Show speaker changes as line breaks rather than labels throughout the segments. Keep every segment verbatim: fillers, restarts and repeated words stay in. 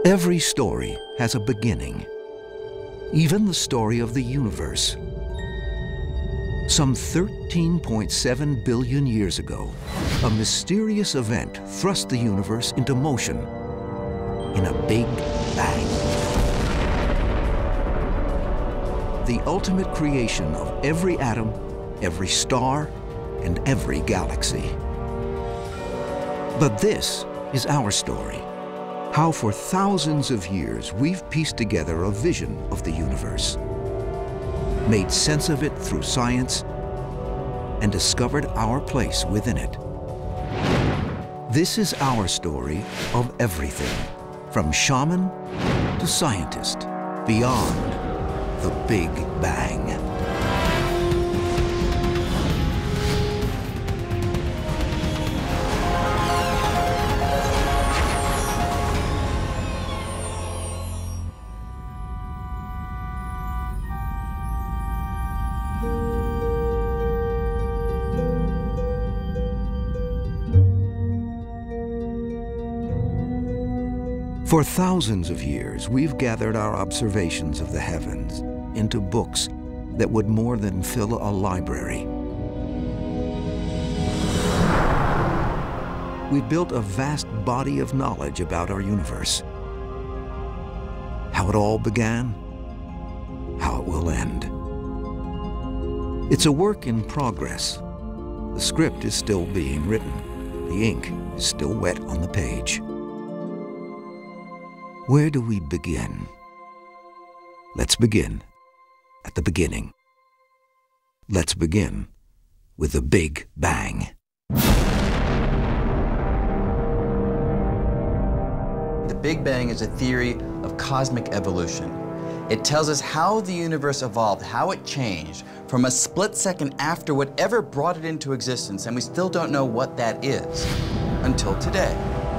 Every story has a beginning, even the story of the universe. Some thirteen point seven billion years ago, a mysterious event thrust the universe into motion in a big bang. The ultimate creation of every atom, every star, and every galaxy. But this is our story. How for thousands of years we've pieced together a vision of the universe, made sense of it through science, and discovered our place within it. This is our story of everything, from shaman to scientist, beyond the Big Bang. For thousands of years, we've gathered our observations of the heavens into books that would more than fill a library. We've built a vast body of knowledge about our universe. How it all began, how it will end. It's a work in progress. The script is still being written. The ink is still wet on the page. Where do we begin? Let's begin at the beginning. Let's begin with the Big Bang.
The Big Bang is a theory of cosmic evolution. It tells us how the universe evolved, how it changed from a split second after whatever brought it into existence, and we still don't know what that is until today.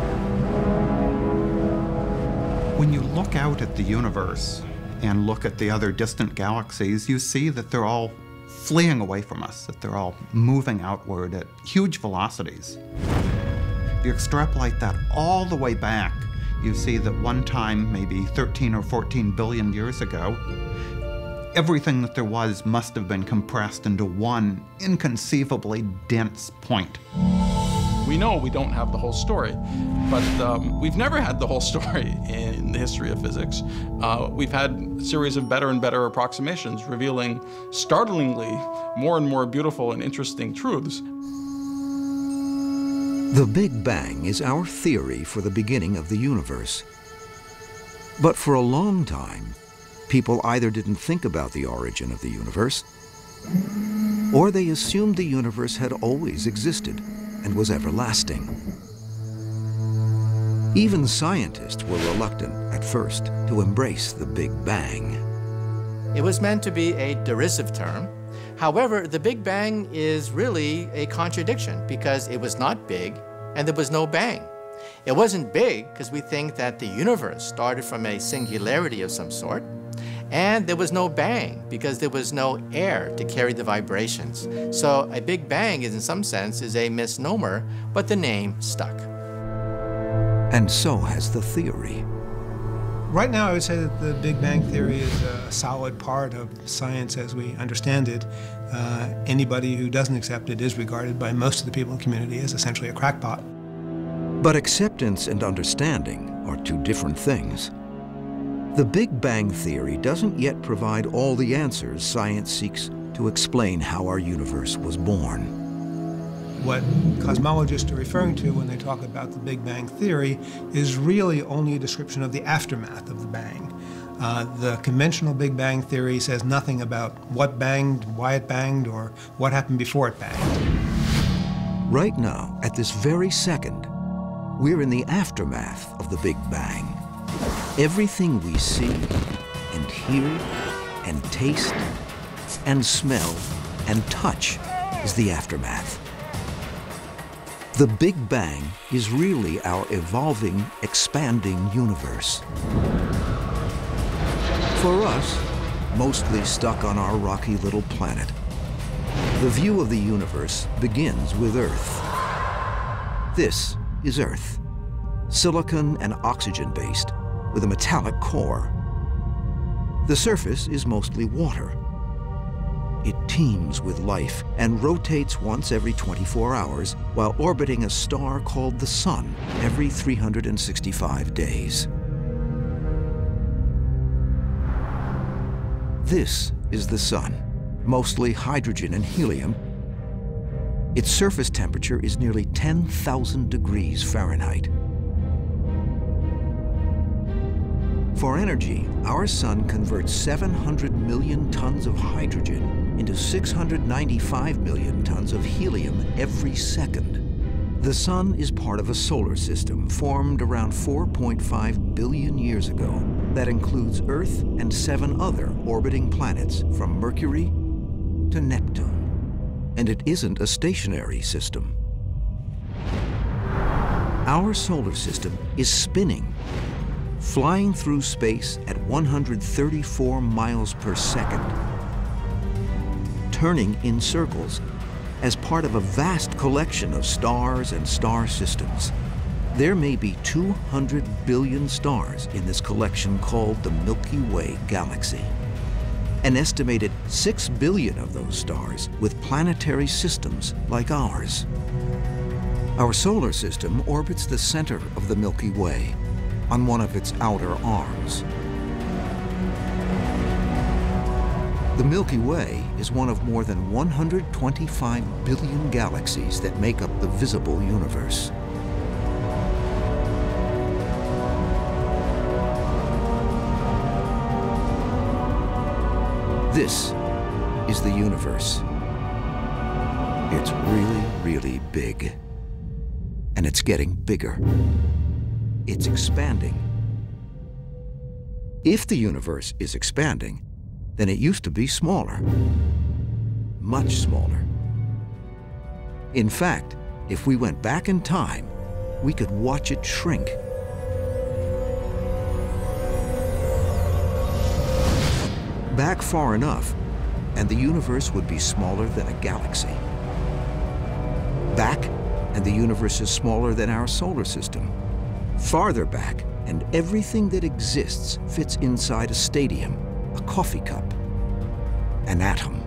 When you look out at the universe and look at the other distant galaxies, you see that they're all fleeing away from us, that they're all moving outward at huge velocities. If you extrapolate that all the way back, you see that one time, maybe thirteen or fourteen billion years ago, everything that there was must have been compressed into one inconceivably dense point.
We know we don't have the whole story, but um, we've never had the whole story in the history of physics. Uh, we've had a series of better and better approximations revealing startlingly more and more beautiful and interesting truths.
The Big Bang is our theory for the beginning of the universe. But for a long time, people either didn't think about the origin of the universe, or they assumed the universe had always existed and was everlasting. Even scientists were reluctant at first to embrace the Big Bang.
It was meant to be a derisive term. However, the Big Bang is really a contradiction because it was not big and there was no bang. It wasn't big because we think that the universe started from a singularity of some sort, and there was no bang because there was no air to carry the vibrations. So a Big Bang is in some sense is a misnomer, but the name stuck.
And so has the theory.
Right now, I would say that the Big Bang Theory is a solid part of science as we understand it. Uh, anybody who doesn't accept it is regarded by most of the people in the community as essentially a crackpot.
But acceptance and understanding are two different things. The Big Bang Theory doesn't yet provide all the answers science seeks to explain how our universe was born.
What cosmologists are referring to when they talk about the Big Bang Theory is really only a description of the aftermath of the bang. Uh, the conventional Big Bang Theory says nothing about what banged, why it banged, or what happened before it banged.
Right now, at this very second, we're in the aftermath of the Big Bang. Everything we see and hear and taste and smell and touch is the aftermath. The Big Bang is really our evolving, expanding universe. For us, mostly stuck on our rocky little planet, the view of the universe begins with Earth. This is Earth, silicon and oxygen-based, with a metallic core. The surface is mostly water. It teems with life and rotates once every twenty-four hours while orbiting a star called the Sun every three hundred sixty-five days. This is the Sun, mostly hydrogen and helium. Its surface temperature is nearly ten thousand degrees Fahrenheit. For energy, our Sun converts seven hundred million tons of hydrogen into six hundred ninety-five million tons of helium every second. The Sun is part of a solar system formed around four point five billion years ago that includes Earth and seven other orbiting planets from Mercury to Neptune. And it isn't a stationary system. Our solar system is spinning, flying through space at one hundred thirty-four miles per second, turning in circles as part of a vast collection of stars and star systems. There may be two hundred billion stars in this collection called the Milky Way galaxy. An estimated six billion of those stars with planetary systems like ours. Our solar system orbits the center of the Milky Way on one of its outer arms. The Milky Way is one of more than one hundred twenty-five billion galaxies that make up the visible universe. This is the universe. It's really, really big. And it's getting bigger. It's expanding. If the universe is expanding, then it used to be smaller. Much smaller. In fact, if we went back in time, we could watch it shrink. Back far enough, and the universe would be smaller than a galaxy. Back, and the universe is smaller than our solar system. Farther back, and everything that exists fits inside a stadium, a coffee cup, an atom.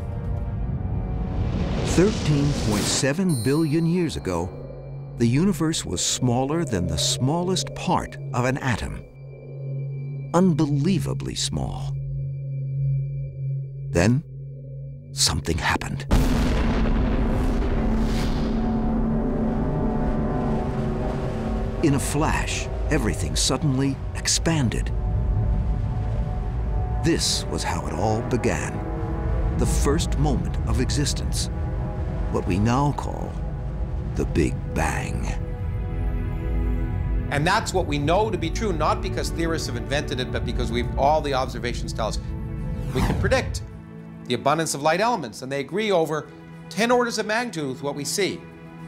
thirteen point seven billion years ago, the universe was smaller than the smallest part of an atom. Unbelievably small. Then, something happened. In a flash, everything suddenly expanded. This was how it all began. The first moment of existence. What we now call the Big Bang.
And that's what we know to be true, not because theorists have invented it, but because we've all the observations tell us. We can predict the abundance of light elements, and they agree over ten orders of magnitude with what we see.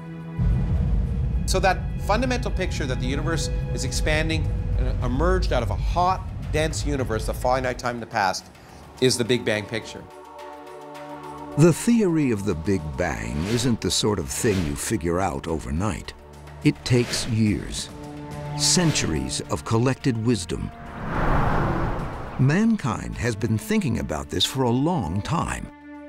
So that fundamental picture that the universe is expanding and emerged out of a hot, dense universe of finite time in the past is the Big Bang picture.
The theory of the Big Bang isn't the sort of thing you figure out overnight. It takes years, centuries of collected wisdom. Mankind has been thinking about this for a long time.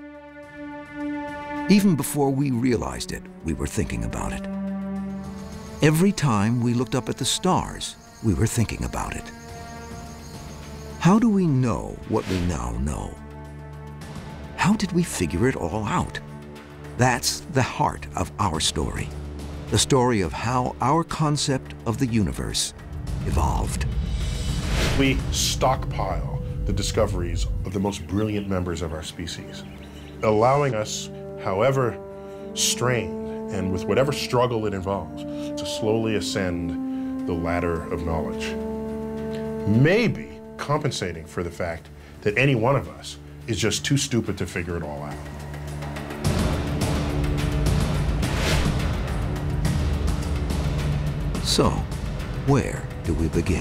Even before we realized it, we were thinking about it. Every time we looked up at the stars, we were thinking about it. How do we know what we now know? How did we figure it all out? That's the heart of our story. The story of how our concept of the universe evolved.
We stockpile the discoveries of the most brilliant members of our species, allowing us, however strained and with whatever struggle it involves, to slowly ascend the ladder of knowledge. Maybe compensating for the fact that any one of us is just too stupid to figure it all out.
So, where do we begin?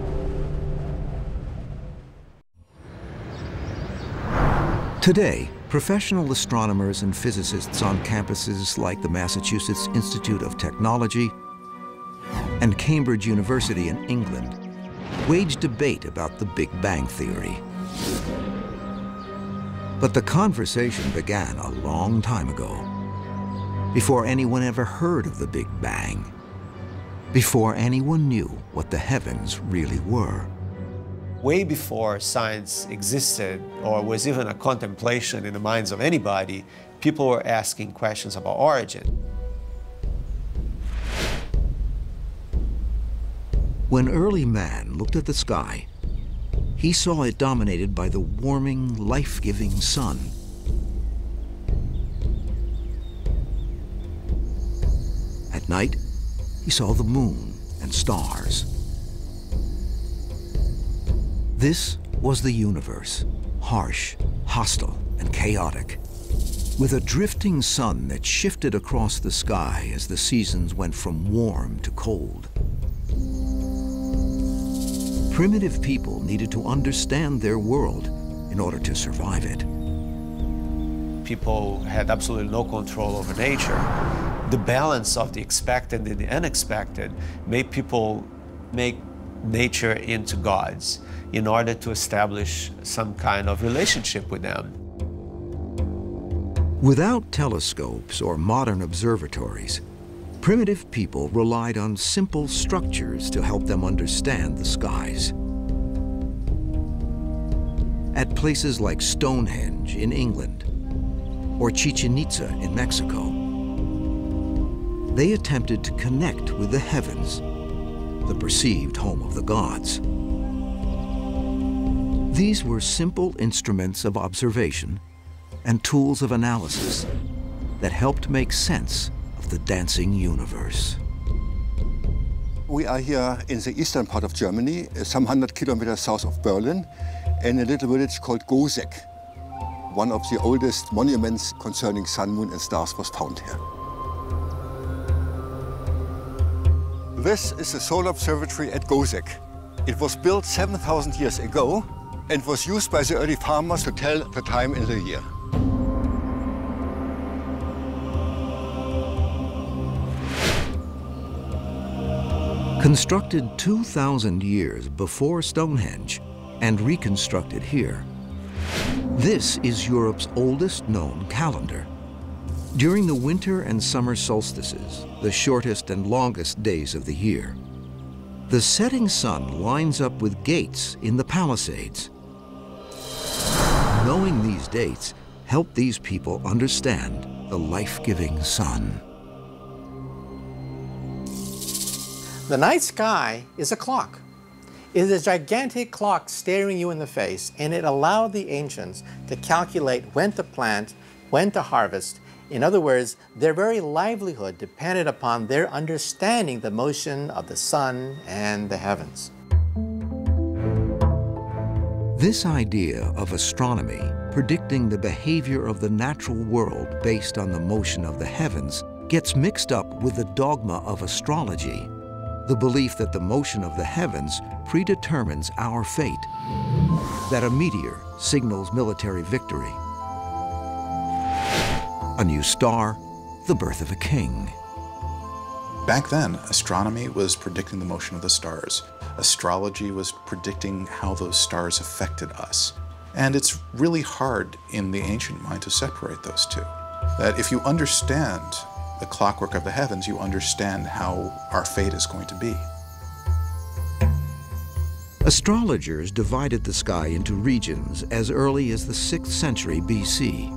Today, Professional astronomers and physicists on campuses like the Massachusetts Institute of Technology and Cambridge University in England waged debate about the Big Bang Theory. But the conversation began a long time ago, before anyone ever heard of the Big Bang, before anyone knew what the heavens really were.
Way before science existed or was even a contemplation in the minds of anybody, people were asking questions about origin.
When early man looked at the sky, he saw it dominated by the warming, life-giving sun. At night, he saw the moon and stars. This was the universe, harsh, hostile, and chaotic, with a drifting sun that shifted across the sky as the seasons went from warm to cold. Primitive people needed to understand their world in order to survive it.
People had absolutely no control over nature. The balance of the expected and the unexpected made people make nature into gods in order to establish some kind of relationship with them.
Without telescopes or modern observatories, primitive people relied on simple structures to help them understand the skies. At places like Stonehenge in England or Chichen Itza in Mexico, they attempted to connect with the heavens, the perceived home of the gods. These were simple instruments of observation and tools of analysis that helped make sense of the dancing universe.
We are here in the eastern part of Germany, some hundred kilometers south of Berlin, in a little village called Goseck. One of the oldest monuments concerning sun, moon, and stars was found here. This is the solar observatory at Goseck. It was built seven thousand years ago and was used by the early farmers to tell the time in the year.
Constructed two thousand years before Stonehenge and reconstructed here, this is Europe's oldest known calendar. During the winter and summer solstices, the shortest and longest days of the year, the setting sun lines up with gates in the Palisades. Knowing these dates helped these people understand the life-giving sun.
The night sky is a clock. It is a gigantic clock staring you in the face, and it allowed the ancients to calculate when to plant, when to harvest. In other words, their very livelihood depended upon their understanding the motion of the sun and the heavens.
This idea of astronomy predicting the behavior of the natural world based on the motion of the heavens gets mixed up with the dogma of astrology, the belief that the motion of the heavens predetermines our fate, that a meteor signals military victory, a new star, the birth of a king.
Back then, astronomy was predicting the motion of the stars. Astrology was predicting how those stars affected us. And it's really hard in the ancient mind to separate those two. That if you understand the clockwork of the heavens, you understand how our fate is going to be.
Astrologers divided the sky into regions as early as the sixth century B C.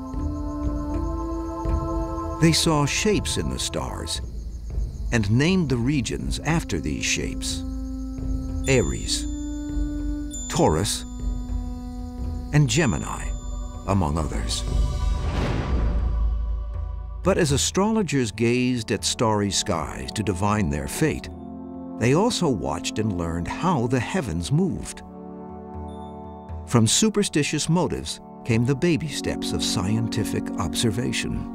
They saw shapes in the stars and named the regions after these shapes: Aries, Taurus, and Gemini, among others. But as astrologers gazed at starry skies to divine their fate, they also watched and learned how the heavens moved. From superstitious motives came the baby steps of scientific observation.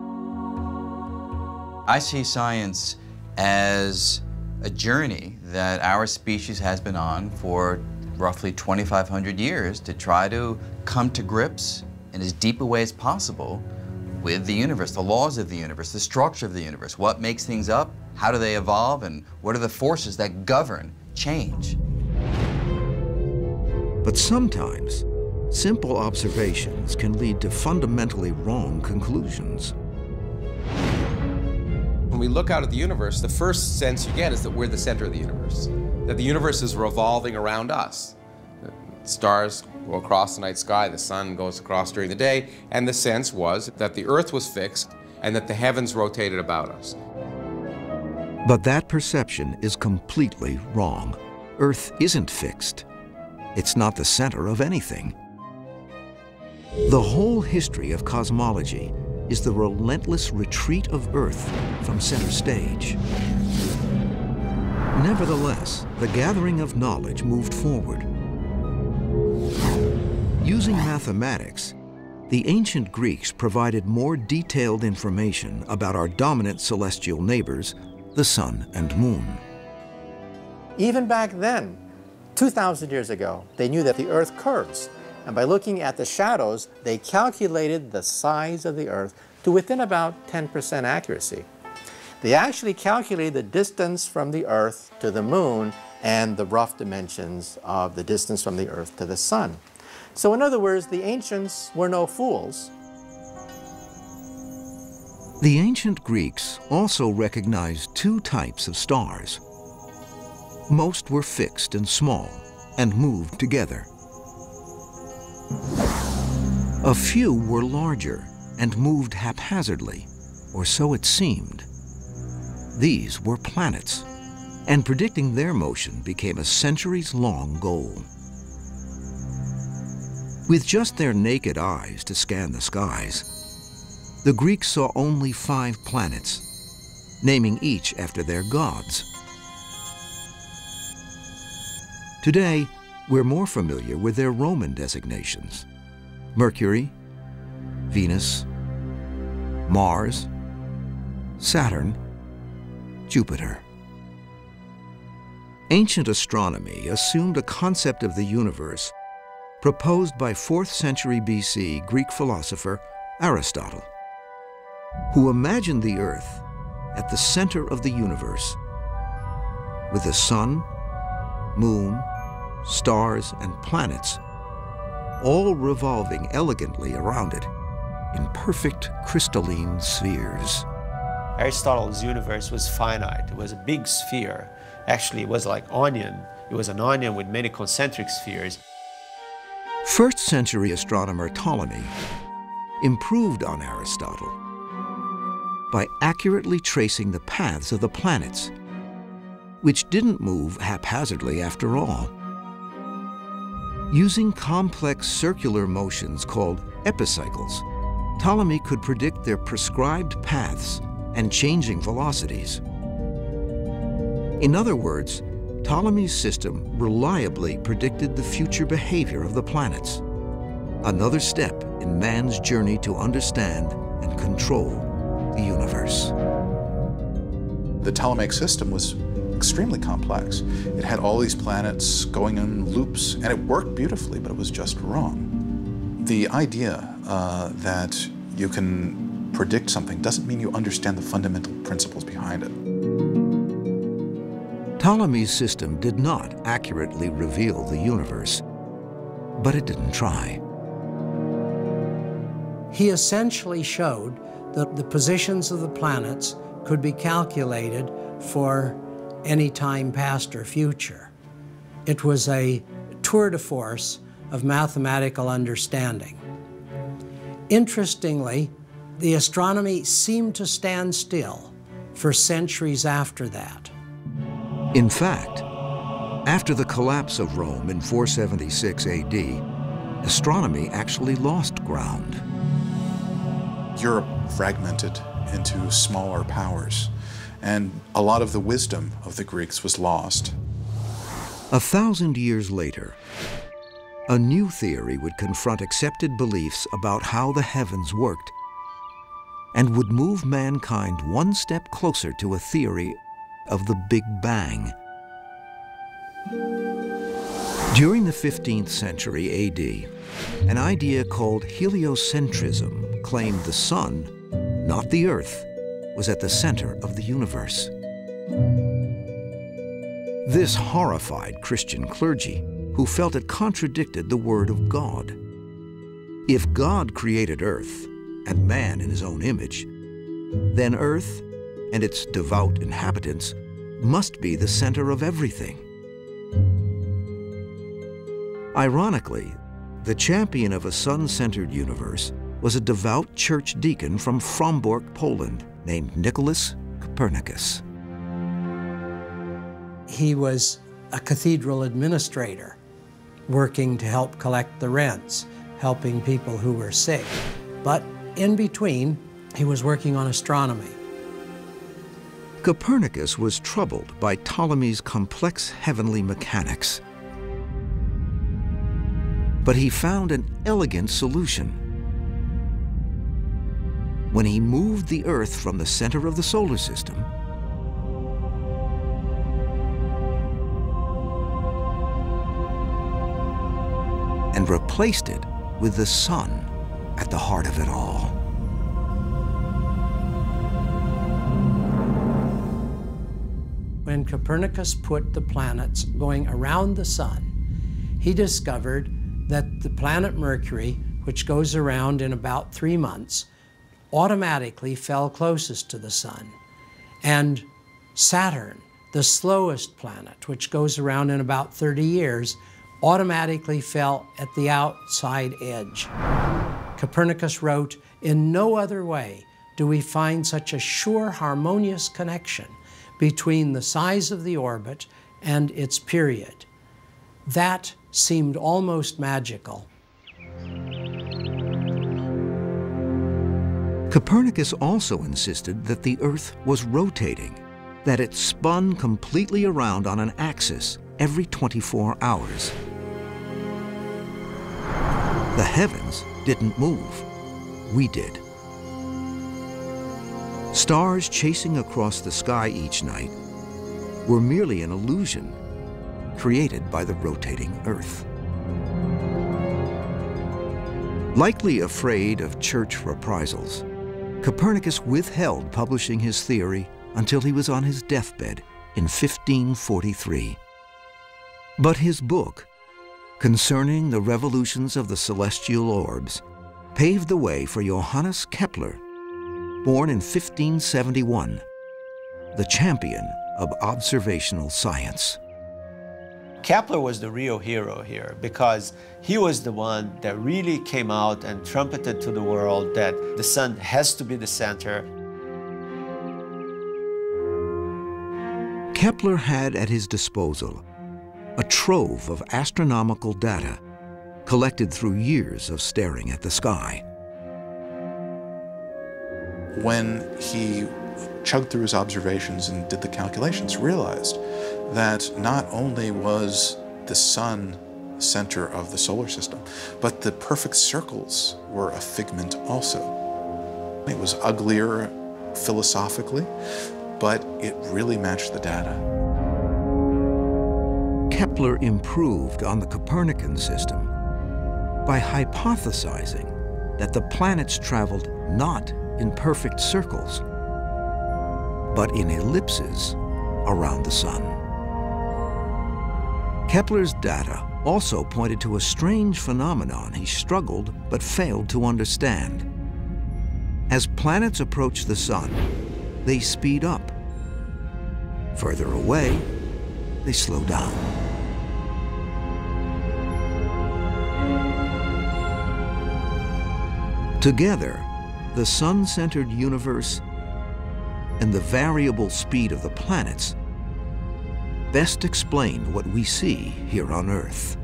I see science as a journey that our species has been on for roughly twenty-five hundred years to try to come to grips in as deep a way as possible with the universe, the laws of the universe, the structure of the universe. What makes things up? How do they evolve? And what are the forces that govern change?
But sometimes, simple observations can lead to fundamentally wrong conclusions.
When we look out at the universe, the first sense you get is that we're the center of the universe, that the universe is revolving around us. The stars go across the night sky, the sun goes across during the day, and the sense was that the earth was fixed and that the heavens rotated about us.
But that perception is completely wrong. Earth isn't fixed. It's not the center of anything. The whole history of cosmology is the relentless retreat of Earth from center stage. Nevertheless, the gathering of knowledge moved forward. Using mathematics, the ancient Greeks provided more detailed information about our dominant celestial neighbors, the sun and moon.
Even back then, two thousand years ago, they knew that the Earth curves. And by looking at the shadows, they calculated the size of the Earth to within about ten percent accuracy. They actually calculated the distance from the Earth to the moon and the rough dimensions of the distance from the Earth to the sun. So in other words, the ancients were no fools.
The ancient Greeks also recognized two types of stars. Most were fixed and small and moved together. A few were larger and moved haphazardly, or so it seemed. These were planets, and predicting their motion became a centuries-long goal. With just their naked eyes to scan the skies, the Greeks saw only five planets, naming each after their gods. Today, we're more familiar with their Roman designations: Mercury, Venus, Mars, Saturn, Jupiter. Ancient astronomy assumed a concept of the universe proposed by fourth century B C Greek philosopher Aristotle, who imagined the Earth at the center of the universe, with the sun, moon, stars, and planets all revolving elegantly around it in perfect crystalline spheres.
Aristotle's universe was finite. It was a big sphere. Actually, it was like onion. It was an onion with many concentric spheres.
First century astronomer Ptolemy improved on Aristotle by accurately tracing the paths of the planets, which didn't move haphazardly after all. Using complex circular motions called epicycles, Ptolemy could predict their prescribed paths and changing velocities. In other words, Ptolemy's system reliably predicted the future behavior of the planets, another step in man's journey to understand and control the universe.
The Ptolemaic system was extremely complex. It had all these planets going in loops, and it worked beautifully, but it was just wrong. The idea uh, that you can predict something doesn't mean you understand the fundamental principles behind it.
Ptolemy's system did not accurately reveal the universe, but it didn't try.
He essentially showed that the positions of the planets could be calculated for any time past or future. It was a tour de force of mathematical understanding. Interestingly, the astronomy seemed to stand still for centuries after that.
In fact, after the collapse of Rome in four seventy-six A D, astronomy actually lost ground.
Europe fragmented into smaller powers, and a lot of the wisdom of the Greeks was lost.
A thousand years later, a new theory would confront accepted beliefs about how the heavens worked and would move mankind one step closer to a theory of the Big Bang. During the fifteenth century A D, an idea called heliocentrism claimed the sun, not the earth, was at the center of the universe. This horrified Christian clergy who felt it contradicted the word of God. If God created earth and man in his own image, then earth and its devout inhabitants must be the center of everything. Ironically, the champion of a sun-centered universe was a devout church deacon from Frombork, Poland, named Nicholas Copernicus.
He was a cathedral administrator, working to help collect the rents, helping people who were sick. But in between, he was working on astronomy.
Copernicus was troubled by Ptolemy's complex heavenly mechanics. But he found an elegant solution. When he moved the Earth from the center of the solar system and replaced it with the sun at the heart of it all.
When Copernicus put the planets going around the sun, he discovered that the planet Mercury, which goes around in about three months, automatically fell closest to the sun. And Saturn, the slowest planet, which goes around in about thirty years, automatically fell at the outside edge. Copernicus wrote, "In no other way do we find such a sure harmonious connection between the size of the orbit and its period." That seemed almost magical.
Copernicus also insisted that the Earth was rotating, that it spun completely around on an axis every twenty-four hours. The heavens didn't move. We did. Stars chasing across the sky each night were merely an illusion created by the rotating Earth. Likely afraid of church reprisals, Copernicus withheld publishing his theory until he was on his deathbed in fifteen forty-three. But his book, Concerning the Revolutions of the Celestial Orbs, paved the way for Johannes Kepler, born in fifteen seventy-one, the champion of observational science.
Kepler was the real hero here because he was the one that really came out and trumpeted to the world that the sun has to be the center.
Kepler had at his disposal a trove of astronomical data collected through years of staring at the sky.
When he chugged through his observations and did the calculations, realized that not only was the sun center of the solar system, but the perfect circles were a figment also. It was uglier philosophically, but it really matched the data.
Kepler improved on the Copernican system by hypothesizing that the planets traveled not in perfect circles, but in ellipses around the sun. Kepler's data also pointed to a strange phenomenon he struggled but failed to understand. As planets approach the sun, they speed up. Further away, they slow down. Together, the sun-centered universe and the variable speed of the planets best explain what we see here on Earth.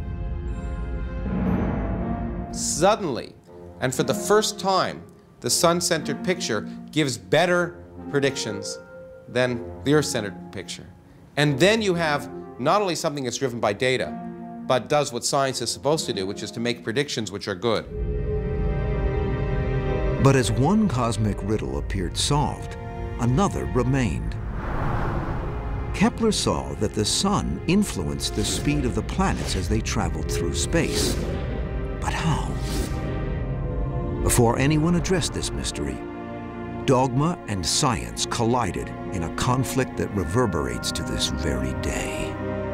Suddenly, and for the first time, the sun-centered picture gives better predictions than the Earth-centered picture. And then you have not only something that's driven by data, but does what science is supposed to do, which is to make predictions which are good.
But as one cosmic riddle appeared solved, another remained. Kepler saw that the sun influenced the speed of the planets as they traveled through space. But how? Before anyone addressed this mystery, dogma and science collided in a conflict that reverberates to this very day.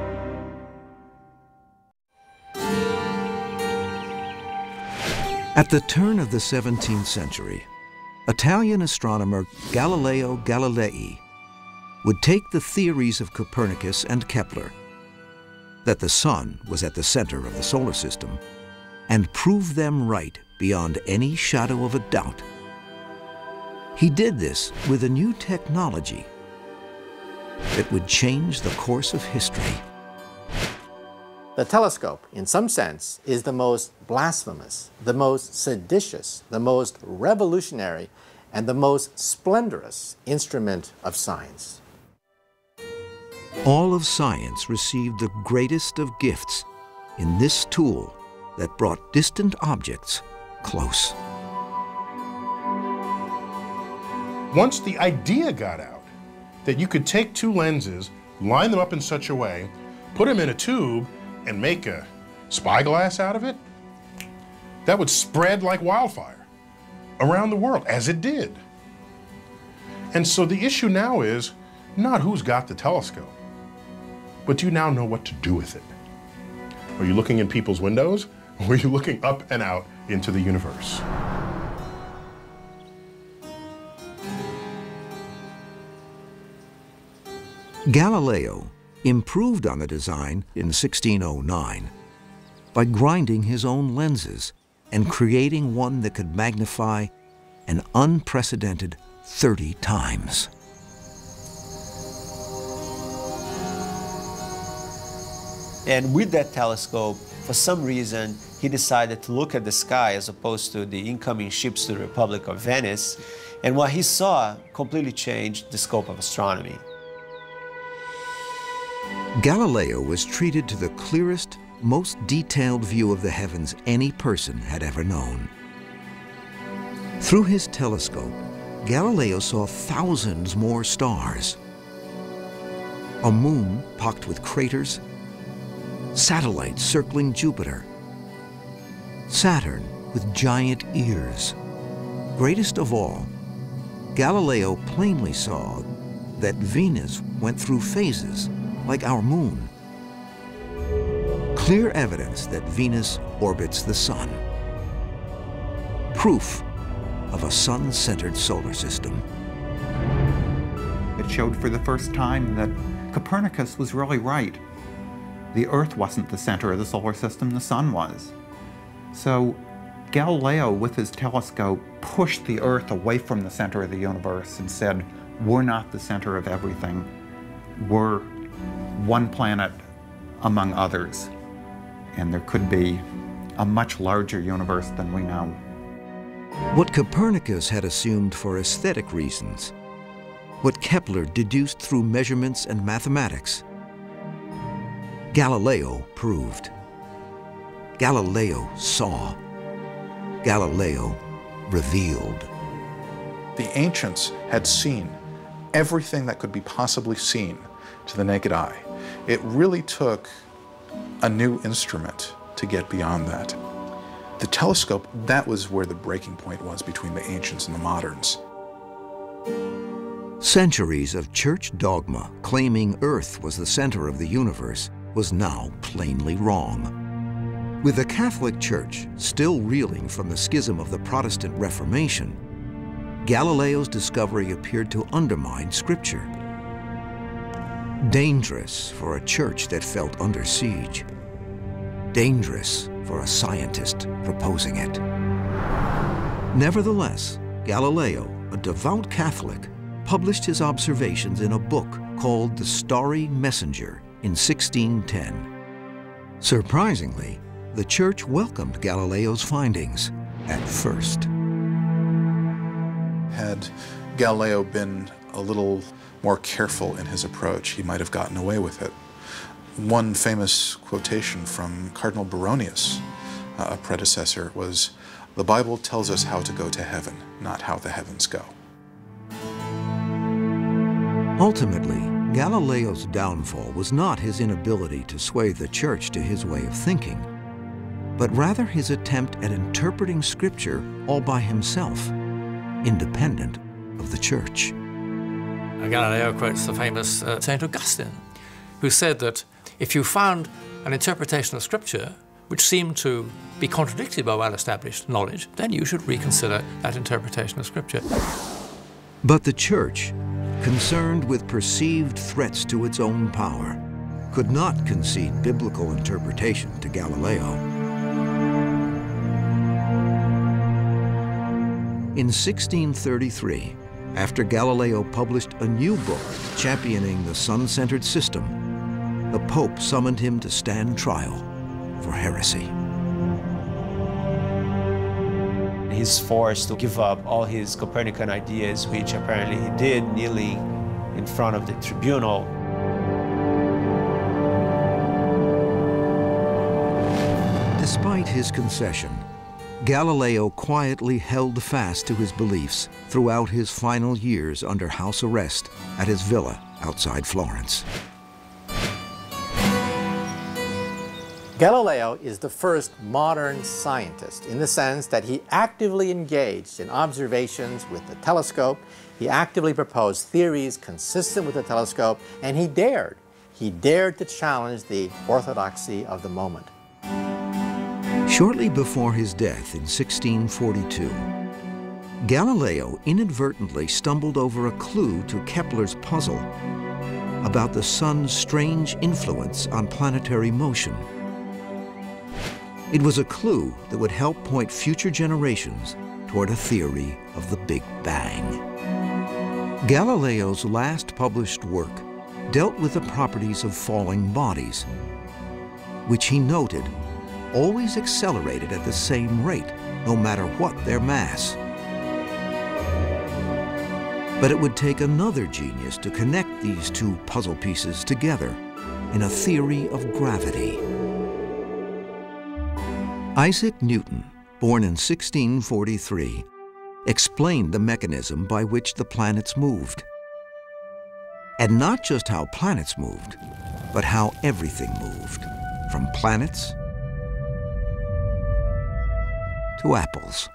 At the turn of the seventeenth century, Italian astronomer Galileo Galilei would take the theories of Copernicus and Kepler, that the sun was at the center of the solar system, and prove them right beyond any shadow of a doubt. He did this with a new technology that would change the course of history.
The telescope, in some sense, is the most blasphemous, the most seditious, the most revolutionary, and the most splendorous instrument of science.
All of science received the greatest of gifts in this tool that brought distant objects close.
Once the idea got out that you could take two lenses, line them up in such a way, put them in a tube, and make a spyglass out of it, that would spread like wildfire around the world, as it did. And so the issue now is not who's got the telescope, but do you now know what to do with it? Are you looking in people's windows, or are you looking up and out into the universe?
Galileo improved on the design in sixteen oh nine by grinding his own lenses and creating one that could magnify an unprecedented thirty times.
And with that telescope, for some reason, he decided to look at the sky as opposed to the incoming ships to the Republic of Venice. And what he saw completely changed the scope of astronomy.
Galileo was treated to the clearest, most detailed view of the heavens any person had ever known. Through his telescope, Galileo saw thousands more stars, a moon pocked with craters, satellites circling Jupiter, Saturn with giant ears. Greatest of all, Galileo plainly saw that Venus went through phases like our moon. Clear evidence that Venus orbits the sun. Proof of a sun-centered solar system.
It showed for the first time that Copernicus was really right. The Earth wasn't the center of the solar system, the sun was. So Galileo, with his telescope, pushed the Earth away from the center of the universe and said, we're not the center of everything. We're one planet among others, and there could be a much larger universe than we know.
What Copernicus had assumed for aesthetic reasons, what Kepler deduced through measurements and mathematics, Galileo proved. Galileo saw. Galileo revealed.
The ancients had seen everything that could be possibly seen to the naked eye. It really took a new instrument to get beyond that. The telescope, that was where the breaking point was between the ancients and the moderns.
Centuries of church dogma claiming Earth was the center of the universe was now plainly wrong. With the Catholic Church still reeling from the schism of the Protestant Reformation, Galileo's discovery appeared to undermine Scripture. Dangerous for a church that felt under siege. Dangerous for a scientist proposing it. Nevertheless, Galileo, a devout Catholic, published his observations in a book called The Starry Messenger in sixteen ten. Surprisingly, the Church welcomed Galileo's findings at first.
Had Galileo been a little more careful in his approach, he might have gotten away with it. One famous quotation from Cardinal Baronius, a predecessor, was, "The Bible tells us how to go to heaven, not how the heavens go."
Ultimately, Galileo's downfall was not his inability to sway the church to his way of thinking, but rather his attempt at interpreting Scripture all by himself, independent of the church.
Galileo quotes the famous uh, Saint Augustine, who said that if you found an interpretation of Scripture which seemed to be contradicted by well-established knowledge, then you should reconsider that interpretation of Scripture.
But the church, concerned with perceived threats to its own power, could not concede biblical interpretation to Galileo. In sixteen thirty-three, after Galileo published a new book championing the sun-centered system, the Pope summoned him to stand trial for heresy.
He's forced to give up all his Copernican ideas, which apparently he did, kneeling in front of the tribunal.
Despite his concession, Galileo quietly held fast to his beliefs throughout his final years under house arrest at his villa outside Florence.
Galileo is the first modern scientist in the sense that he actively engaged in observations with the telescope, he actively proposed theories consistent with the telescope, and he dared, he dared to challenge the orthodoxy of the moment.
Shortly before his death in sixteen forty-two, Galileo inadvertently stumbled over a clue to Kepler's puzzle about the sun's strange influence on planetary motion. It was a clue that would help point future generations toward a theory of the Big Bang. Galileo's last published work dealt with the properties of falling bodies, which he noted always accelerated at the same rate, no matter what their mass. But it would take another genius to connect these two puzzle pieces together in a theory of gravity. Isaac Newton, born in sixteen forty-three, explained the mechanism by which the planets moved. And not just how planets moved, but how everything moved, from planets to apples.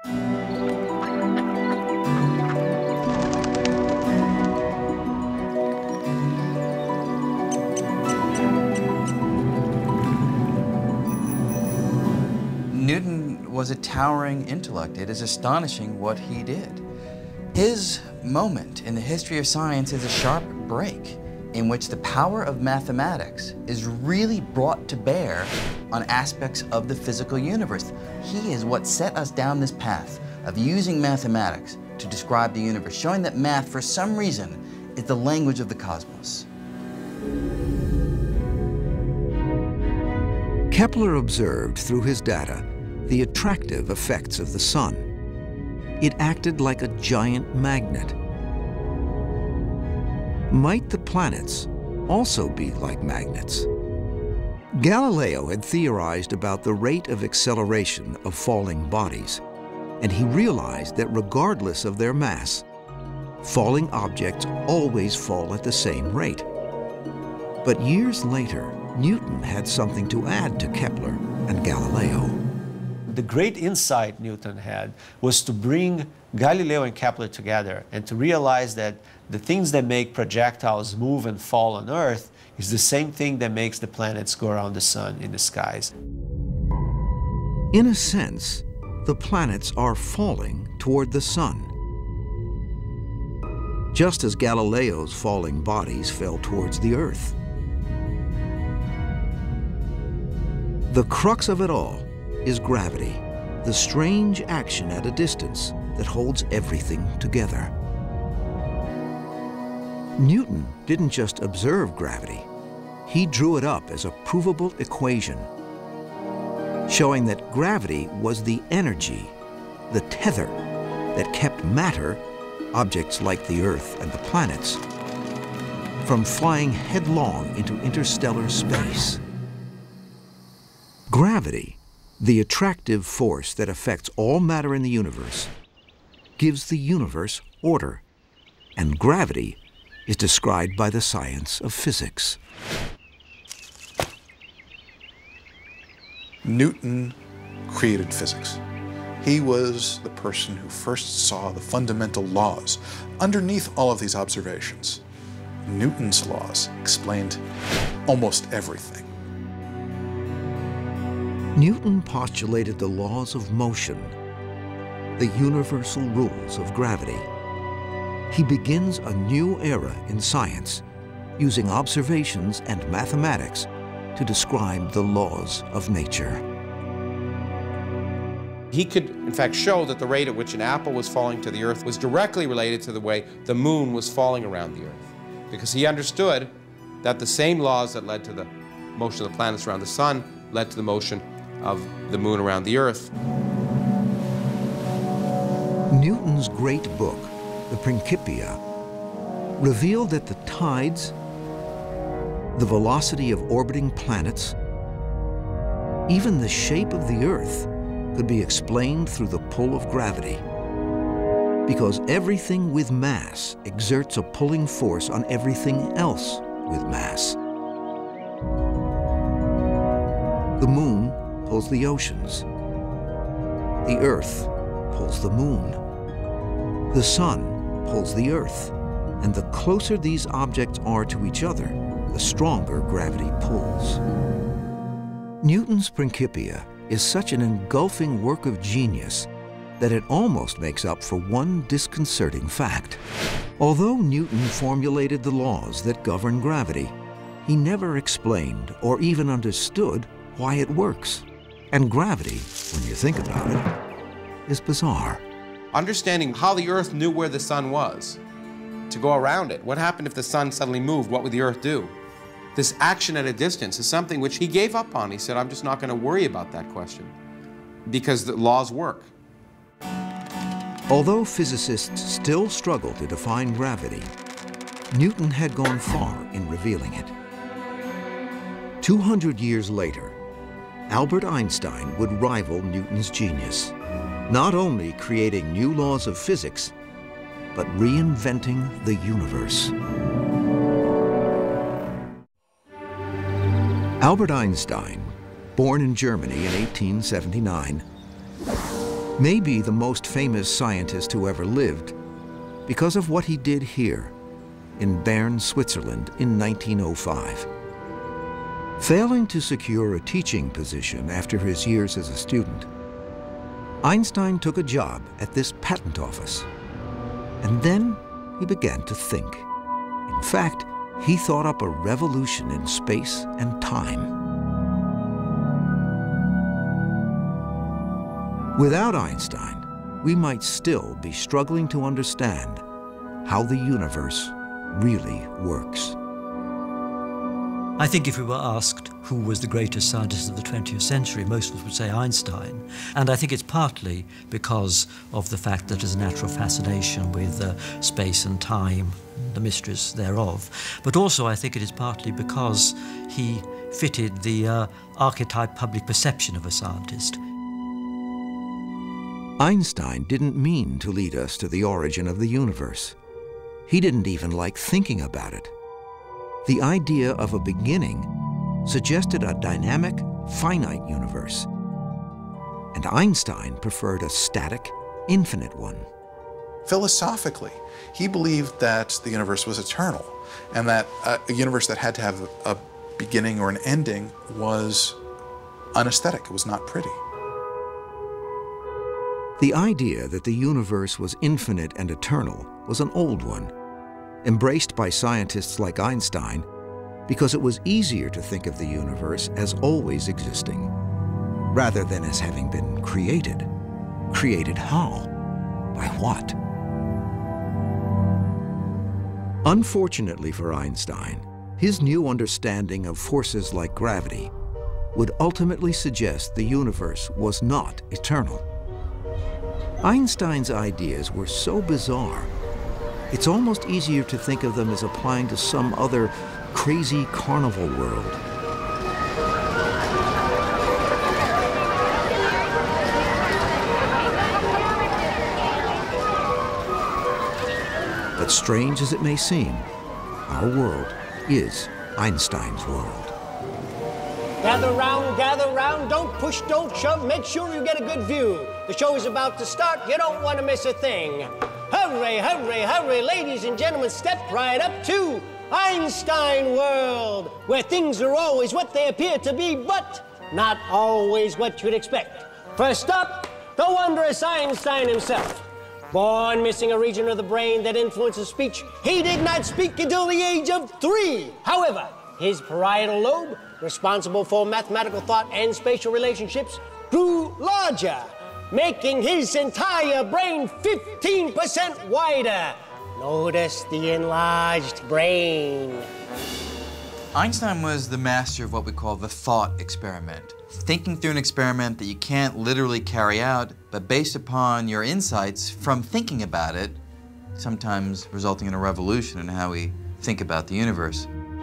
Newton was a towering intellect. It is astonishing what he did. His moment in the history of science is a sharp break in which the power of mathematics is really brought to bear on aspects of the physical universe. He is what set us down this path of using mathematics to describe the universe, showing that math, for some reason, is the language of the cosmos.
Kepler observed through his data the attractive effects of the sun. It acted like a giant magnet. Might the planets also be like magnets? Galileo had theorized about the rate of acceleration of falling bodies, and he realized that regardless of their mass, falling objects always fall at the same rate. But years later, Newton had something to add to Kepler and Galileo.
The great insight Newton had was to bring Galileo and Kepler together and to realize that the things that make projectiles move and fall on Earth is the same thing that makes the planets go around the sun in the skies.
In a sense, the planets are falling toward the sun, just as Galileo's falling bodies fell towards the Earth. The crux of it all is gravity, the strange action at a distance that holds everything together. Newton didn't just observe gravity, he drew it up as a provable equation, showing that gravity was the energy, the tether, that kept matter, objects like the Earth and the planets, from flying headlong into interstellar space. Gravity, the attractive force that affects all matter in the universe, gives the universe order, and gravity is described by the science of physics.
Newton created physics. He was the person who first saw the fundamental laws underneath all of these observations. Newton's laws explained almost everything.
Newton postulated the laws of motion, the universal rules of gravity. He begins a new era in science, using observations and mathematics to describe the laws of nature.
He could, in fact, show that the rate at which an apple was falling to the earth was directly related to the way the moon was falling around the earth, because he understood that the same laws that led to the motion of the planets around the sun led to the motion of the moon around the earth.
Newton's great book, the Principia, revealed that the tides, the velocity of orbiting planets, even the shape of the Earth could be explained through the pull of gravity, because everything with mass exerts a pulling force on everything else with mass. The moon pulls the oceans. The Earth pulls the moon. The sun pulls the Earth. And the closer these objects are to each other, the stronger gravity pulls. Newton's Principia is such an engulfing work of genius that it almost makes up for one disconcerting fact. Although Newton formulated the laws that govern gravity, he never explained or even understood why it works. And gravity, when you think about it, is bizarre.
Understanding how the Earth knew where the sun was to go around it. What happened if the sun suddenly moved? What would the Earth do? This action at a distance is something which he gave up on. He said, I'm just not going to worry about that question because the laws work.
Although physicists still struggle to define gravity, Newton had gone far in revealing it. two hundred years later, Albert Einstein would rival Newton's genius, not only creating new laws of physics, but reinventing the universe. Albert Einstein, born in Germany in eighteen seventy-nine, may be the most famous scientist who ever lived because of what he did here in Bern, Switzerland in nineteen oh five. Failing to secure a teaching position after his years as a student, Einstein took a job at this patent office. And then he began to think. In fact, he thought up a revolution in space and time. Without Einstein, we might still be struggling to understand how the universe really works.
I think if we were asked who was the greatest scientist of the twentieth century, most of us would say Einstein. And I think it's partly because of the fact that there's a natural fascination with uh, space and time, the mysteries thereof. But also I think it is partly because he fitted the uh, archetype public perception of a scientist.
Einstein didn't mean to lead us to the origin of the universe. He didn't even like thinking about it. The idea of a beginning suggested a dynamic, finite universe. And Einstein preferred a static, infinite one.
Philosophically, he believed that the universe was eternal, and that a, a universe that had to have a, a beginning or an ending was unaesthetic, it was not pretty.
The idea that the universe was infinite and eternal was an old one, embraced by scientists like Einstein because it was easier to think of the universe as always existing, rather than as having been created. Created how? By what? Unfortunately for Einstein, his new understanding of forces like gravity would ultimately suggest the universe was not eternal. Einstein's ideas were so bizarre, it's almost easier to think of them as applying to some other crazy carnival world. But strange as it may seem, our world is Einstein's world.
Gather round, gather round, don't push, don't shove, make sure you get a good view. The show is about to start, you don't want to miss a thing. Hurry, hurry, hurry, ladies and gentlemen, step right up to Einstein World, where things are always what they appear to be, but not always what you'd expect. First up, the wondrous Einstein himself. Born missing a region of the brain that influences speech, he did not speak until the age of three. However, his parietal lobe, responsible for mathematical thought and spatial relationships, grew larger, making his entire brain fifteen percent wider. Notice the enlarged brain.
Einstein was the master of what we call the thought experiment. Thinking through an experiment that you can't literally carry out, but based upon your insights from thinking about it, sometimes resulting in a revolution in how we think about the universe.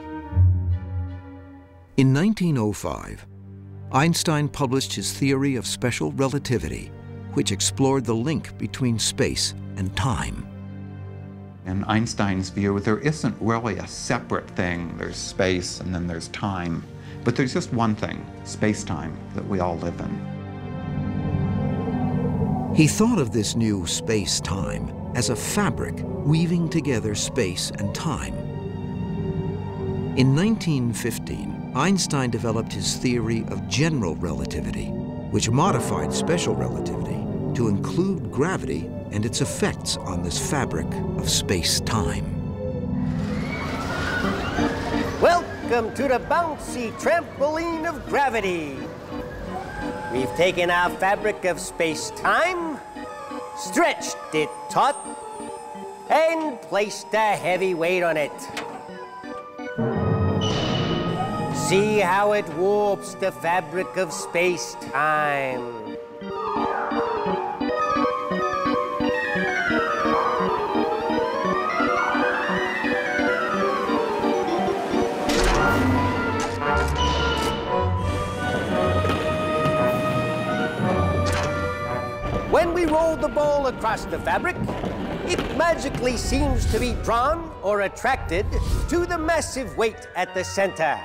In nineteen oh five, Einstein published his theory of special relativity, which explored the link between space and time.
In Einstein's view, there isn't really a separate thing. There's space and then there's time. But there's just one thing, space-time, that we all live in.
He thought of this new space-time as a fabric weaving together space and time. In nineteen fifteen, Einstein developed his theory of general relativity, which modified special relativity to include gravity and its effects on this fabric of space-time.
Welcome to the bouncy trampoline of gravity. We've taken our fabric of space-time, stretched it taut, and placed a heavy weight on it. See how it warps the fabric of space-time. When we roll the ball across the fabric, it magically seems to be drawn or attracted to the massive weight at the center.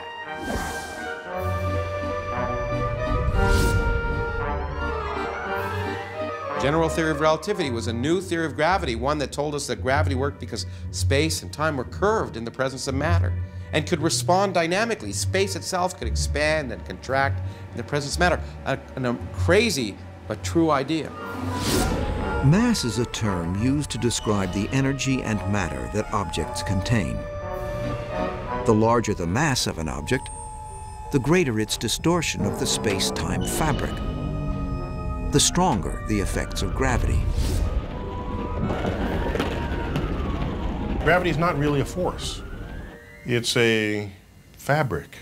General theory of relativity was a new theory of gravity, one that told us that gravity worked because space and time were curved in the presence of matter and could respond dynamically. Space itself could expand and contract in the presence of matter. A, a crazy but true idea.
Mass is a term used to describe the energy and matter that objects contain. The larger the mass of an object, the greater its distortion of the space-time fabric, the stronger the effects of gravity.
Gravity is not really a force. It's a fabric.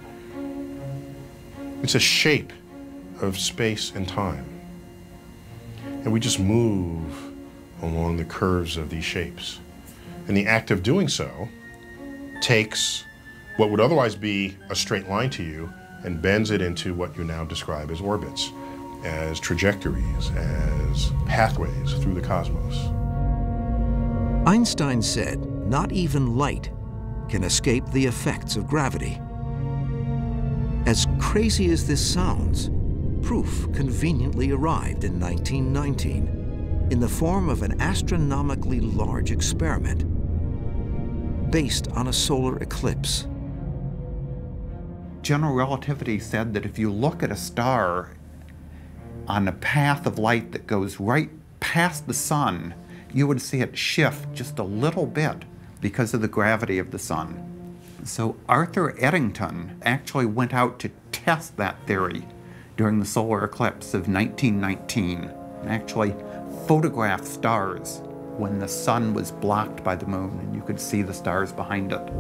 It's a shape of space and time. And we just move along the curves of these shapes. And the act of doing so takes what would otherwise be a straight line to you and bends it into what you now describe as orbits, as trajectories, as pathways through the cosmos.
Einstein said not even light can escape the effects of gravity. As crazy as this sounds, proof conveniently arrived in nineteen nineteen in the form of an astronomically large experiment based on a solar eclipse.
General relativity said that if you look at a star on a path of light that goes right past the sun, you would see it shift just a little bit because of the gravity of the sun. So Arthur Eddington actually went out to test that theory during the solar eclipse of nineteen nineteen, and actually photographed stars when the sun was blocked by the moon and you could see the stars behind it.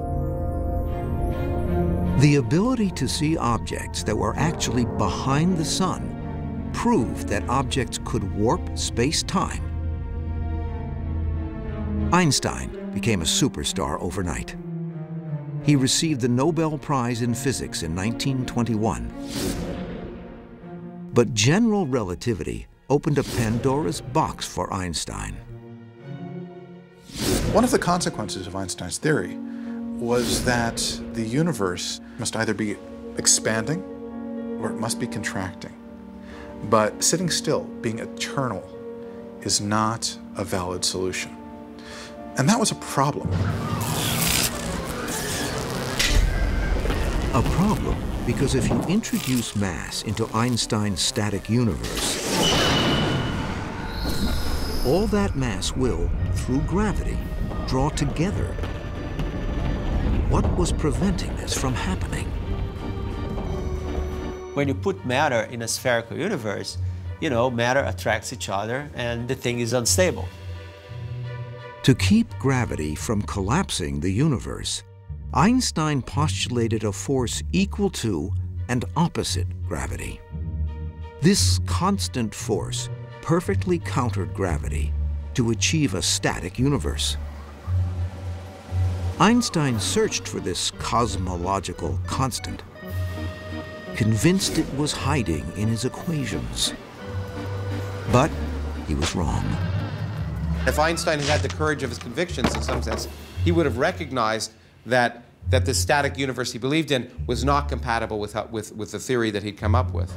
The ability to see objects that were actually behind the sun proved that objects could warp space-time. Einstein became a superstar overnight. He received the Nobel Prize in Physics in nineteen twenty-one. But general relativity opened a Pandora's box for Einstein.
One of the consequences of Einstein's theory was that the universe must either be expanding or it must be contracting. But sitting still, being eternal, is not a valid solution. And that was a problem.
A problem because if you introduce mass into Einstein's static universe, all that mass will, through gravity, draw together. What was preventing this from happening?
When you put matter in a spherical universe, you know, matter attracts each other and the thing is unstable.
To keep gravity from collapsing the universe, Einstein postulated a force equal to and opposite gravity. This constant force perfectly countered gravity to achieve a static universe. Einstein searched for this cosmological constant, convinced it was hiding in his equations. But he was wrong.
If Einstein had had the courage of his convictions, in some sense, he would have recognized that, that the static universe he believed in was not compatible with, with, with the theory that he'd come up with.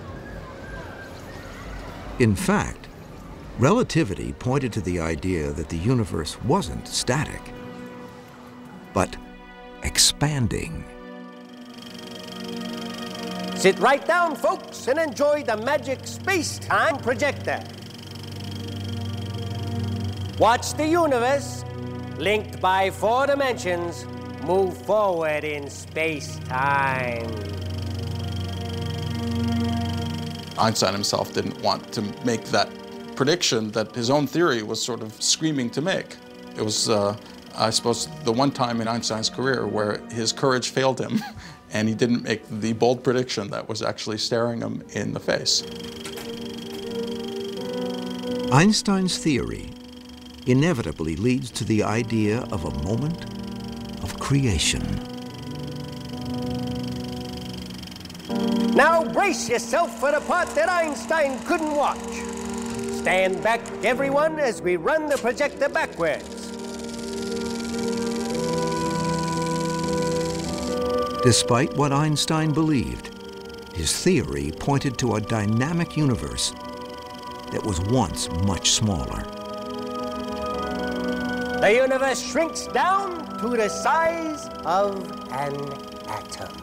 In fact, relativity pointed to the idea that the universe wasn't static, but expanding.
Sit right down, folks, and enjoy the magic space-time projector. Watch the universe, linked by four dimensions, move forward in space-time.
Einstein himself didn't want to make that prediction that his own theory was sort of screaming to make. It was, uh, I suppose, the one time in Einstein's career where his courage failed him and he didn't make the bold prediction that was actually staring him in the face.
Einstein's theory inevitably leads to the idea of a moment of creation.
Now brace yourself for the part that Einstein couldn't watch. Stand back, everyone, as we run the projector backwards.
Despite what Einstein believed, his theory pointed to a dynamic universe that was once much smaller.
The universe shrinks down to the size of an atom.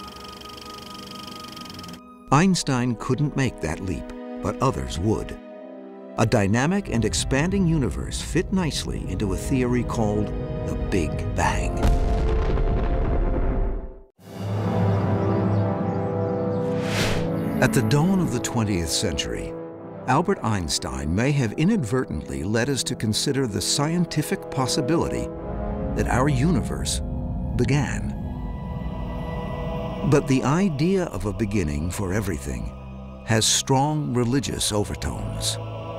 Einstein couldn't make that leap, but others would. A dynamic and expanding universe fit nicely into a theory called the Big Bang. At the dawn of the twentieth century, Albert Einstein may have inadvertently led us to consider the scientific possibility that our universe began. But the idea of a beginning for everything has strong religious overtones.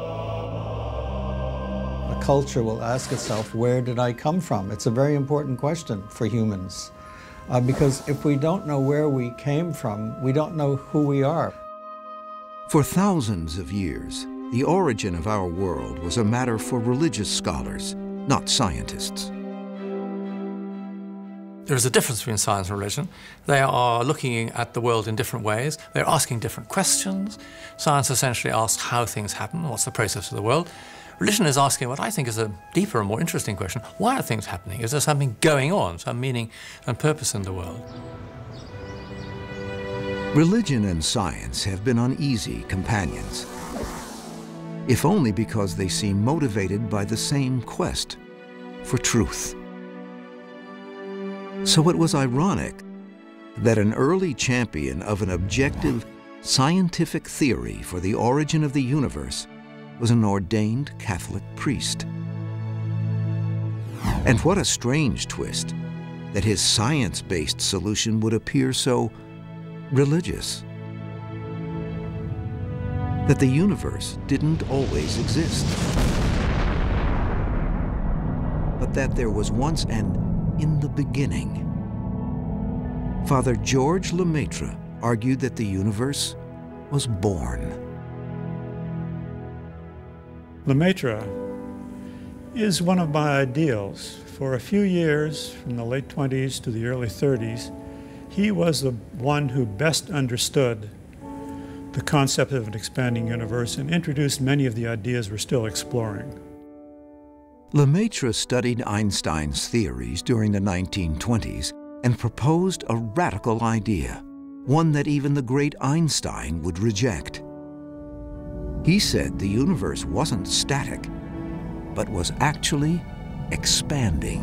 A culture will ask itself, where did I come from? It's a very important question for humans. Uh, because if we don't know where we came from, we don't know who we are.
For thousands of years, the origin of our world was a matter for religious scholars, not scientists.
There's a difference between science and religion. They are looking at the world in different ways. They're asking different questions. Science essentially asks how things happen, what's the process of the world. Religion is asking what I think is a deeper and more interesting question. Why are things happening? Is there something going on, some meaning and purpose in the world?
Religion and science have been uneasy companions, if only because they seem motivated by the same quest for truth. So it was ironic that an early champion of an objective scientific theory for the origin of the universe was an ordained Catholic priest. And what a strange twist that his science-based solution would appear so religious. That the universe didn't always exist, but that there was once an in the beginning. Father George Lemaitre argued that the universe was born.
Lemaitre is one of my ideals. For a few years, from the late twenties to the early thirties, he was the one who best understood the concept of an expanding universe and introduced many of the ideas we're still exploring.
Lemaitre studied Einstein's theories during the nineteen twenties and proposed a radical idea, one that even the great Einstein would reject. He said the universe wasn't static, but was actually expanding.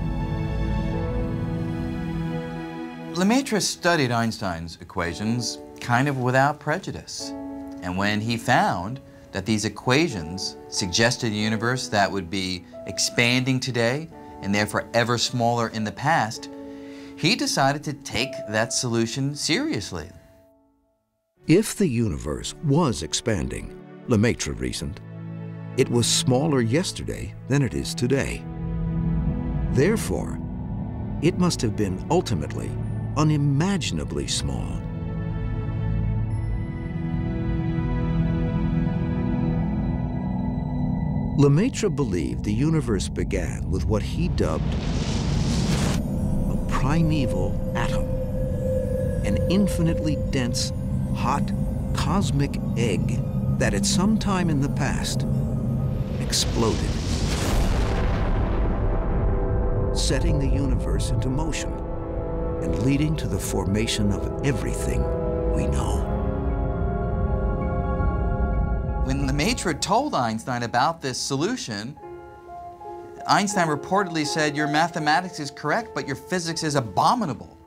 Lemaitre studied Einstein's equations kind of without prejudice. And when he found that these equations suggested a universe that would be expanding today and therefore ever smaller in the past, he decided to take that solution seriously.
If the universe was expanding, Lemaitre reasoned, it was smaller yesterday than it is today. Therefore, it must have been ultimately unimaginably small. Lemaitre believed the universe began with what he dubbed a primeval atom, an infinitely dense, hot, cosmic egg that at some time in the past exploded, setting the universe into motion and leading to the formation of everything we know.
When Lemaitre told Einstein about this solution, Einstein reportedly said, "Your mathematics is correct, but your physics is abominable."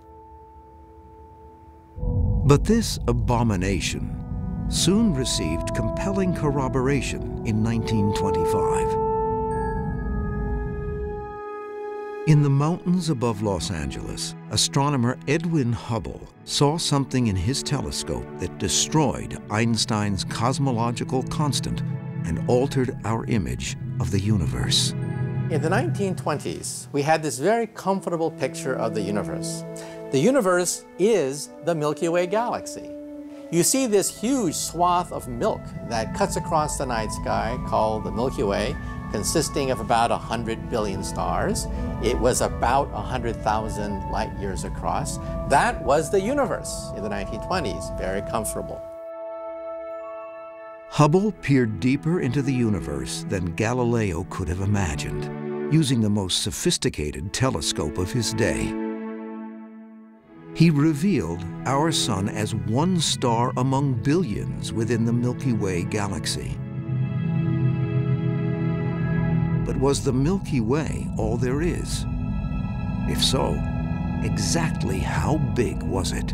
But this abomination soon received compelling corroboration in nineteen twenty-five. In the mountains above Los Angeles, astronomer Edwin Hubble saw something in his telescope that destroyed Einstein's cosmological constant and altered our image of the universe.
In the nineteen twenties, we had this very comfortable picture of the universe. The universe is the Milky Way galaxy. You see this huge swath of milk that cuts across the night sky called the Milky Way, consisting of about one hundred billion stars. It was about one hundred thousand light years across. That was the universe in the nineteen twenties, very comfortable.
Hubble peered deeper into the universe than Galileo could have imagined, using the most sophisticated telescope of his day. He revealed our sun as one star among billions within the Milky Way galaxy. But was the Milky Way all there is? If so, exactly how big was it?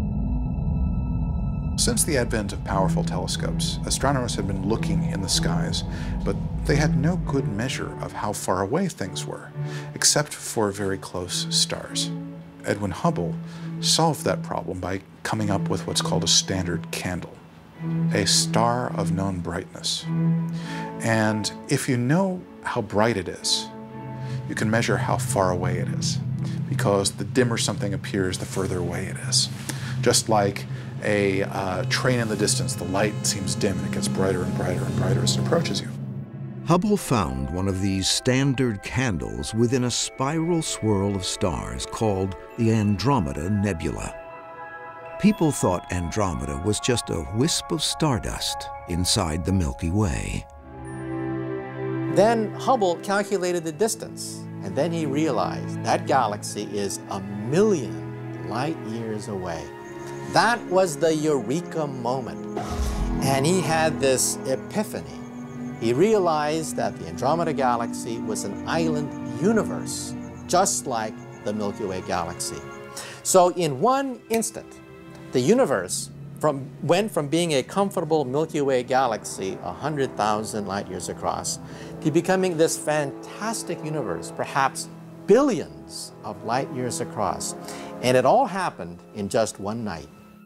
Since the advent of powerful telescopes, astronomers have been looking in the skies, but they had no good measure of how far away things were, except for very close stars. Edwin Hubble solved that problem by coming up with what's called a standard candle, a star of known brightness. And if you know how bright it is, you can measure how far away it is, because the dimmer something appears, the further away it is. Just like a uh, train in the distance, the light seems dim and it gets brighter and brighter and brighter as it approaches you.
Hubble found one of these standard candles within a spiral swirl of stars called the Andromeda Nebula. People thought Andromeda was just a wisp of stardust inside the Milky Way.
Then Hubble calculated the distance, and then he realized that galaxy is a million light years away. That was the eureka moment. And he had this epiphany. He realized that the Andromeda Galaxy was an island universe, just like the Milky Way galaxy. So in one instant, the universe from, went from being a comfortable Milky Way galaxy one hundred thousand light years across to becoming this fantastic universe, perhaps billions of light years across. And it all happened in just one night.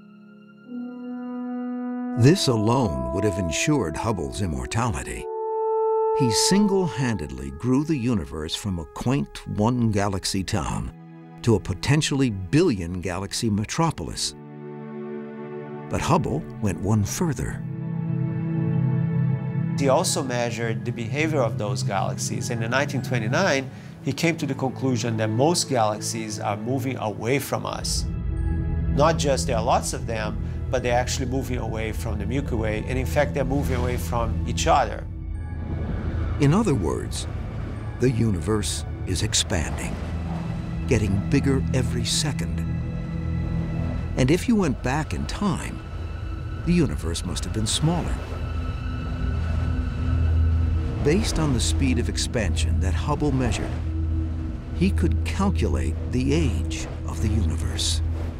This alone would have ensured Hubble's immortality. He single-handedly grew the universe from a quaint one-galaxy town to a potentially billion-galaxy metropolis. But Hubble went one further.
He also measured the behavior of those galaxies, and in nineteen twenty-nine, he came to the conclusion that most galaxies are moving away from us. Not just there are lots of them, but they're actually moving away from the Milky Way, and in fact, they're moving away from each other.
In other words, the universe is expanding, getting bigger every second. And if you went back in time, the universe must have been smaller. Based on the speed of expansion that Hubble measured, he could calculate the age of the universe.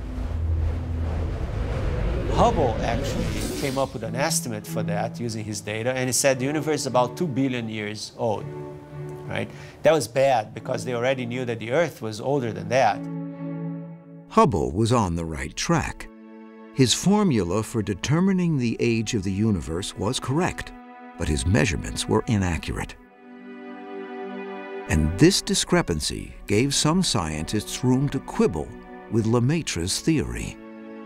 Hubble actually came up with an estimate for that using his data, and he said the universe is about two billion years old, right? That was bad because they already knew that the Earth was older than that.
Hubble was on the right track. His formula for determining the age of the universe was correct, but his measurements were inaccurate. And this discrepancy gave some scientists room to quibble with Lemaitre's theory.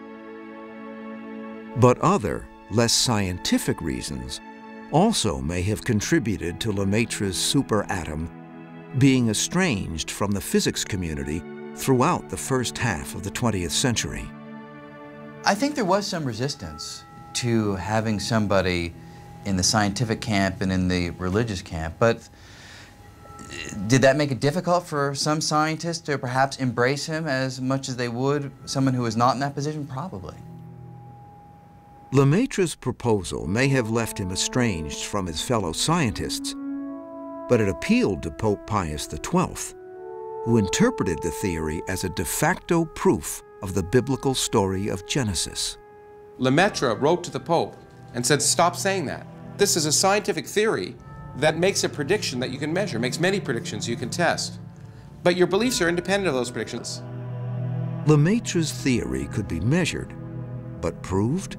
But other, less scientific reasons also may have contributed to Lemaitre's superatom being estranged from the physics community throughout the first half of the twentieth century.
I think there was some resistance to having somebody in the scientific camp and in the religious camp, but did that make it difficult for some scientists to perhaps embrace him as much as they would someone who was not in that position? Probably.
Lemaitre's proposal may have left him estranged from his fellow scientists, but it appealed to Pope Pius the twelfth, who interpreted the theory as a de facto proof of the biblical story of Genesis.
Lemaitre wrote to the Pope and said, stop saying that. This is a scientific theory that makes a prediction that you can measure, makes many predictions you can test. But your beliefs are independent of those predictions.
Lemaitre's theory could be measured, but proved?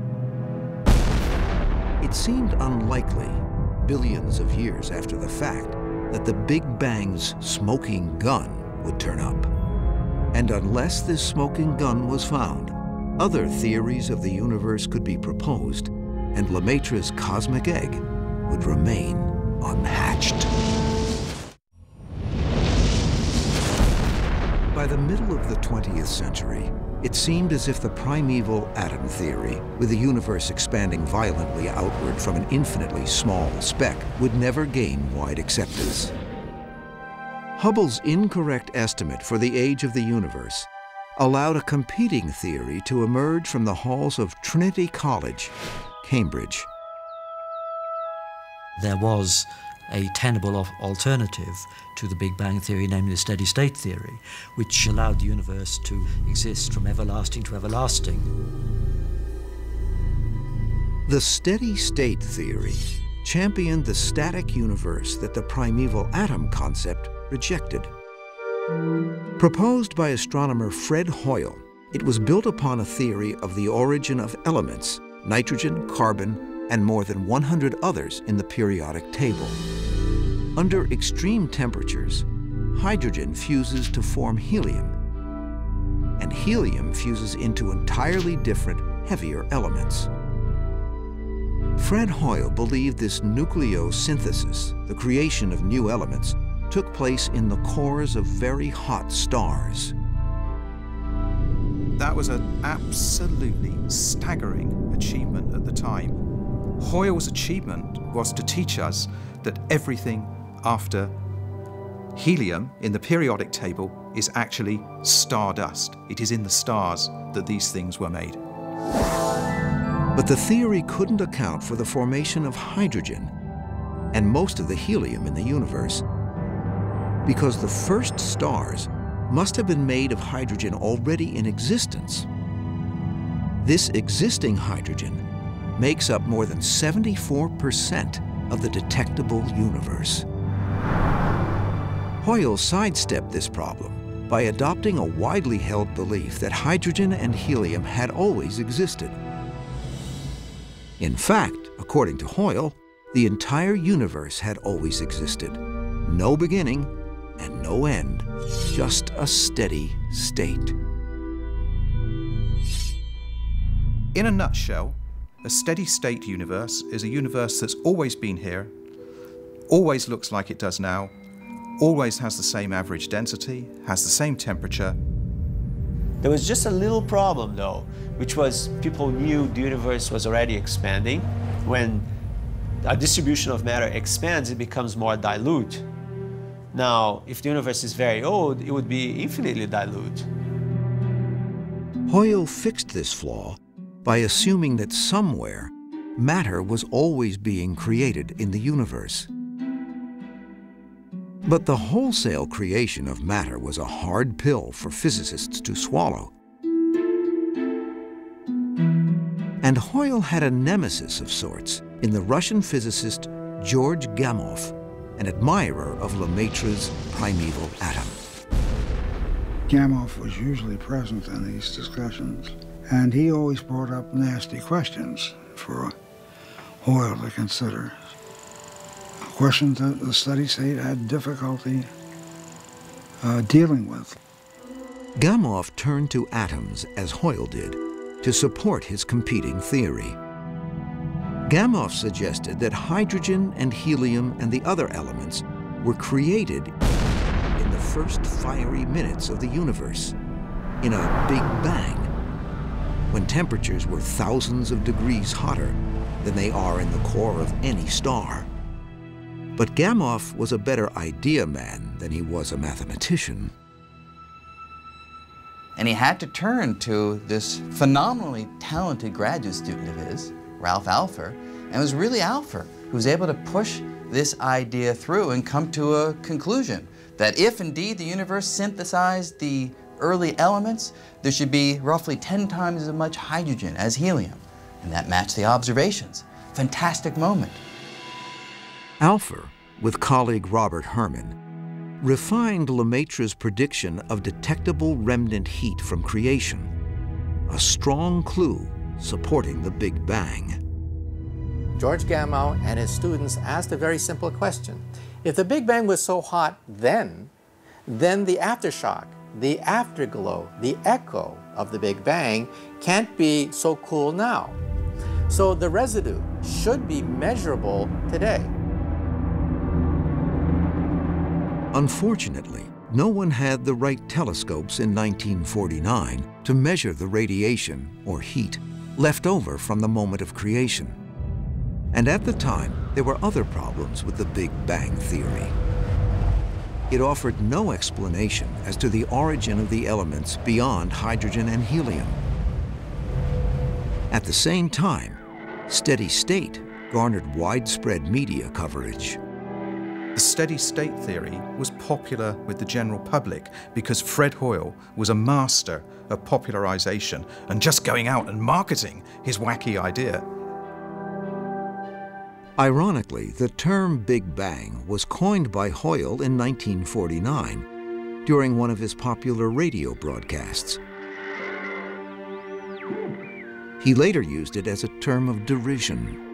It seemed unlikely, billions of years after the fact, that the Big Bang's smoking gun would turn up. And unless this smoking gun was found, other theories of the universe could be proposed, and Lemaitre's cosmic egg would remain unhatched. By the middle of the twentieth century, it seemed as if the primeval atom theory, with the universe expanding violently outward from an infinitely small speck, would never gain wide acceptance. Hubble's incorrect estimate for the age of the universe allowed a competing theory to emerge from the halls of Trinity College, Cambridge.
There was a tenable alternative to the Big Bang theory, namely the steady state theory, which allowed the universe to exist from everlasting to everlasting.
The steady state theory championed the static universe that the primeval atom concept rejected. Proposed by astronomer Fred Hoyle, it was built upon a theory of the origin of elements, nitrogen, carbon, and more than one hundred others in the periodic table. Under extreme temperatures, hydrogen fuses to form helium, and helium fuses into entirely different, heavier elements. Fred Hoyle believed this nucleosynthesis, the creation of new elements, took place in the cores of very hot stars.
That was an absolutely staggering achievement at the time. Hoyle's achievement was to teach us that everything after helium in the periodic table is actually stardust. It is in the stars that these things were made.
But the theory couldn't account for the formation of hydrogen and most of the helium in the universe, because the first stars must have been made of hydrogen already in existence. This existing hydrogen makes up more than seventy-four percent of the detectable universe. Hoyle sidestepped this problem by adopting a widely held belief that hydrogen and helium had always existed. In fact, according to Hoyle, the entire universe had always existed. No beginning and no end, just a steady state.
In a nutshell, A steady state universe is a universe that's always been here, always looks like it does now, always has the same average density, has the same temperature.
There was just a little problem though, which was people knew the universe was already expanding. When a distribution of matter expands, it becomes more dilute. Now, if the universe is very old, it would be infinitely dilute.
Hoyle fixed this flaw by assuming that somewhere matter was always being created in the universe. But the wholesale creation of matter was a hard pill for physicists to swallow. And Hoyle had a nemesis of sorts in the Russian physicist George Gamow, an admirer of Lemaitre's primeval atom.
Gamow was usually present in these discussions, and he always brought up nasty questions for Hoyle to consider. Questions that the steady state had difficulty uh, dealing with.
Gamow turned to atoms, as Hoyle did, to support his competing theory. Gamow suggested that hydrogen and helium and the other elements were created in the first fiery minutes of the universe, in a Big Bang, when temperatures were thousands of degrees hotter than they are in the core of any star. But Gamow was a better idea man than he was a mathematician.
And he had to turn to this phenomenally talented graduate student of his, Ralph Alpher, and it was really Alpher who was able to push this idea through and come to a conclusion that if indeed the universe synthesized the early elements, there should be roughly ten times as much hydrogen as helium. And that matched the observations. Fantastic moment.
Alpher, with colleague Robert Herman, refined Lemaitre's prediction of detectable remnant heat from creation, a strong clue supporting the Big Bang.
George Gamow and his students asked a very simple question. If the Big Bang was so hot then, then the aftershock, the afterglow, the echo of the Big Bang can't be so cool now. So the residue should be measurable today.
Unfortunately, no one had the right telescopes in nineteen forty-nine to measure the radiation, or heat, left over from the moment of creation. And at the time, there were other problems with the Big Bang theory. It offered no explanation as to the origin of the elements beyond hydrogen and helium. At the same time, steady state garnered widespread media coverage.
The steady state theory was popular with the general public because Fred Hoyle was a master of popularization and just going out and marketing his wacky idea.
Ironically, the term Big Bang was coined by Hoyle in nineteen forty-nine during one of his popular radio broadcasts. He later used it as a term of derision.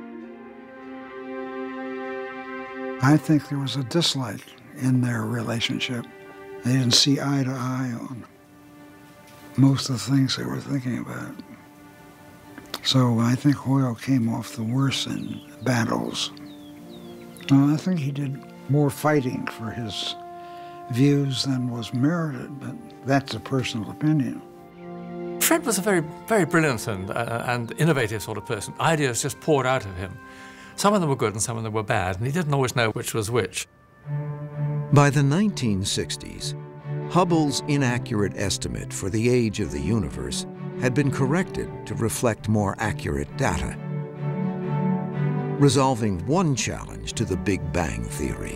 I think there was a dislike in their relationship. They didn't see eye to eye on most of the things they were thinking about. So I think Hoyle came off the worst in battles. Well, I think he did more fighting for his views than was merited, but that's a personal opinion.
Fred was a very, very brilliant and, uh, and innovative sort of person. Ideas just poured out of him. Some of them were good and some of them were bad, and he didn't always know which was which.
By the nineteen sixties, Hubble's inaccurate estimate for the age of the universe had been corrected to reflect more accurate data, resolving one challenge to the Big Bang theory.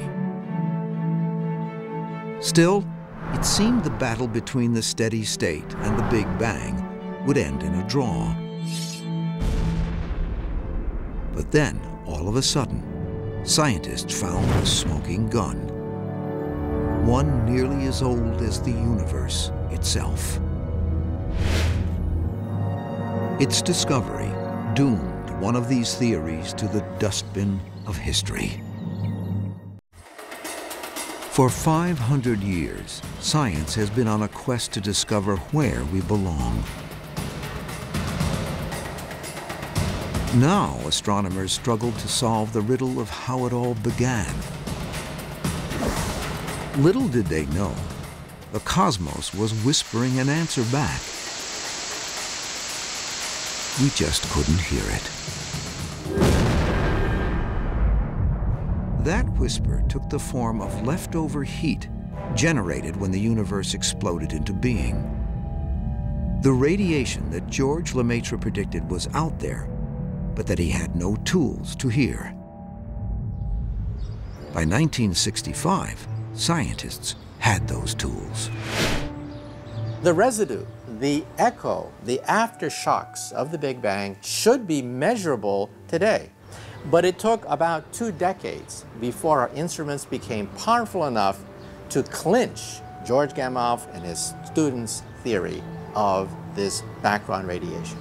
Still, it seemed the battle between the steady state and the Big Bang would end in a draw. But then, all of a sudden, scientists found a smoking gun, one nearly as old as the universe itself. Its discovery doomed one of these theories to the dustbin of history. For five hundred years, science has been on a quest to discover where we belong. Now astronomers struggled to solve the riddle of how it all began. Little did they know, the cosmos was whispering an answer back. We just couldn't hear it. That whisper took the form of leftover heat generated when the universe exploded into being. The radiation that George Lemaitre predicted was out there, but that he had no tools to hear. By nineteen sixty-five, scientists had those tools.
The residue, the echo, the aftershocks of the Big Bang should be measurable today. But it took about two decades before our instruments became powerful enough to clinch George Gamow and his students' theory of this background radiation.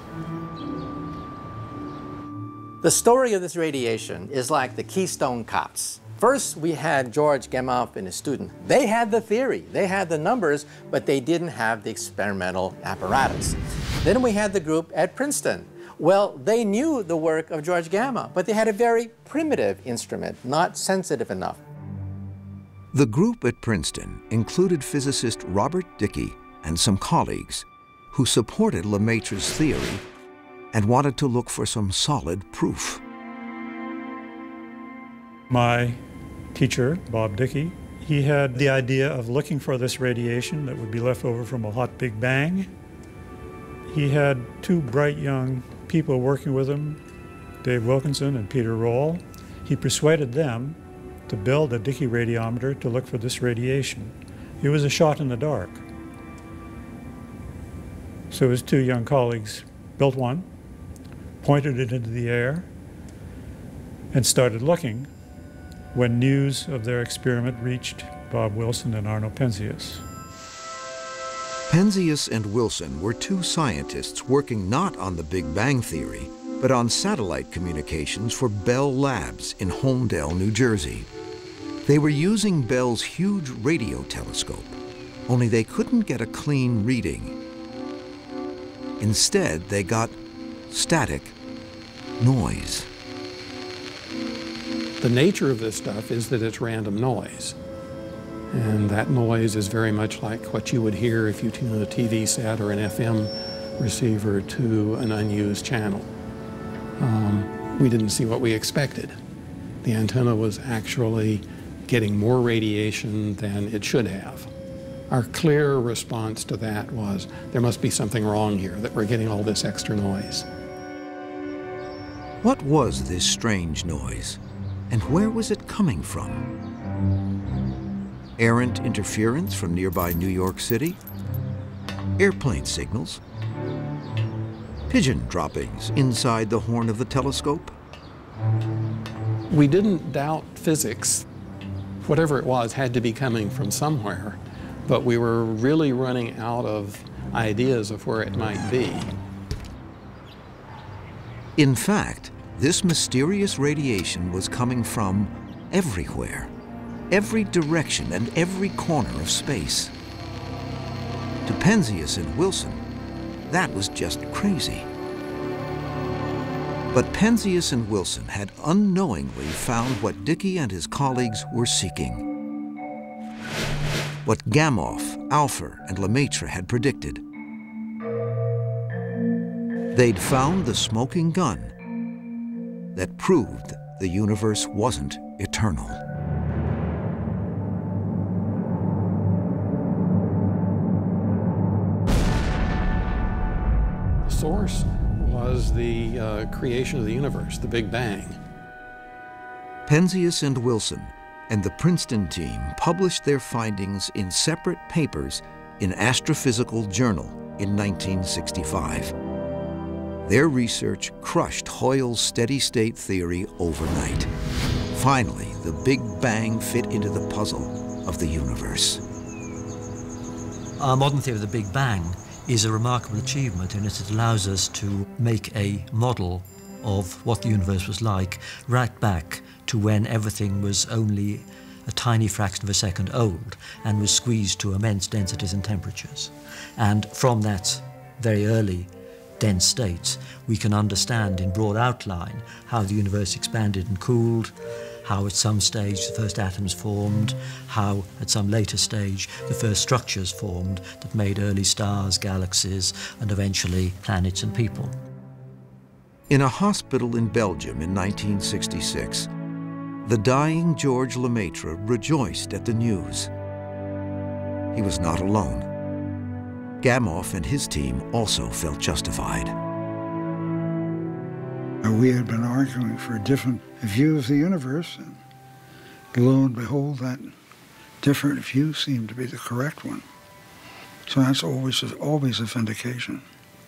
The story of this radiation is like the Keystone Cops. First, we had George Gamow and his student. They had the theory, they had the numbers, but they didn't have the experimental apparatus. Then we had the group at Princeton. Well, they knew the work of George Gamow, but they had a very primitive instrument, not sensitive enough.
The group at Princeton included physicist Robert Dicke and some colleagues who supported Lemaitre's theory and wanted to look for some solid proof.
My teacher, Bob Dicke, he had the idea of looking for this radiation that would be left over from a hot Big Bang. He had two bright young people working with him, Dave Wilkinson and Peter Roll. He persuaded them to build a Dicke radiometer to look for this radiation. It was a shot in the dark. So his two young colleagues built one, pointed it into the air, and started looking when news of their experiment reached Bob Wilson and Arno Penzias.
Penzias and Wilson were two scientists working not on the Big Bang theory, but on satellite communications for Bell Labs in Holmdel, New Jersey. They were using Bell's huge radio telescope, only they couldn't get a clean reading. Instead, they got static noise.
The nature of this stuff is that it's random noise. And that noise is very much like what you would hear if you tune a T V set or an F M receiver to an unused channel. Um, we didn't see what we expected. The antenna was actually getting more radiation than it should have. Our clear response to that was, there must be something wrong here, that we're getting all this extra noise.
What was this strange noise, and where was it coming from? Errant interference from nearby New York City? Airplane signals? Pigeon droppings inside the horn of the telescope?
We didn't doubt physics. Whatever it was had to be coming from somewhere, but we were really running out of ideas of where it might be.
In fact, this mysterious radiation was coming from everywhere, every direction and every corner of space. To Penzias and Wilson, that was just crazy. But Penzias and Wilson had unknowingly found what Dicke and his colleagues were seeking. What Gamow, Alpher, and Lemaitre had predicted. They'd found the smoking gun that proved the universe wasn't eternal.
The source was the uh, creation of the universe, the Big Bang.
Penzias and Wilson and the Princeton team published their findings in separate papers in Astrophysical Journal in nineteen sixty-five. Their research crushed Hoyle's steady-state theory overnight. Finally, the Big Bang fit into the puzzle of the universe.
Our modern theory of the Big Bang is a remarkable achievement in that it allows us to make a model of what the universe was like right back to when everything was only a tiny fraction of a second old and was squeezed to immense densities and temperatures. And from that very early dense states, we can understand in broad outline how the universe expanded and cooled, how at some stage the first atoms formed, how at some later stage the first structures formed that made early stars, galaxies, and eventually planets and people.
In a hospital in Belgium in nineteen sixty-six, the dying Georges Lemaitre rejoiced at the news. He was not alone. Gamow and his team also felt justified.
We had been arguing for a different view of the universe, and lo and behold, that different view seemed to be the correct one. So that's always, always a vindication.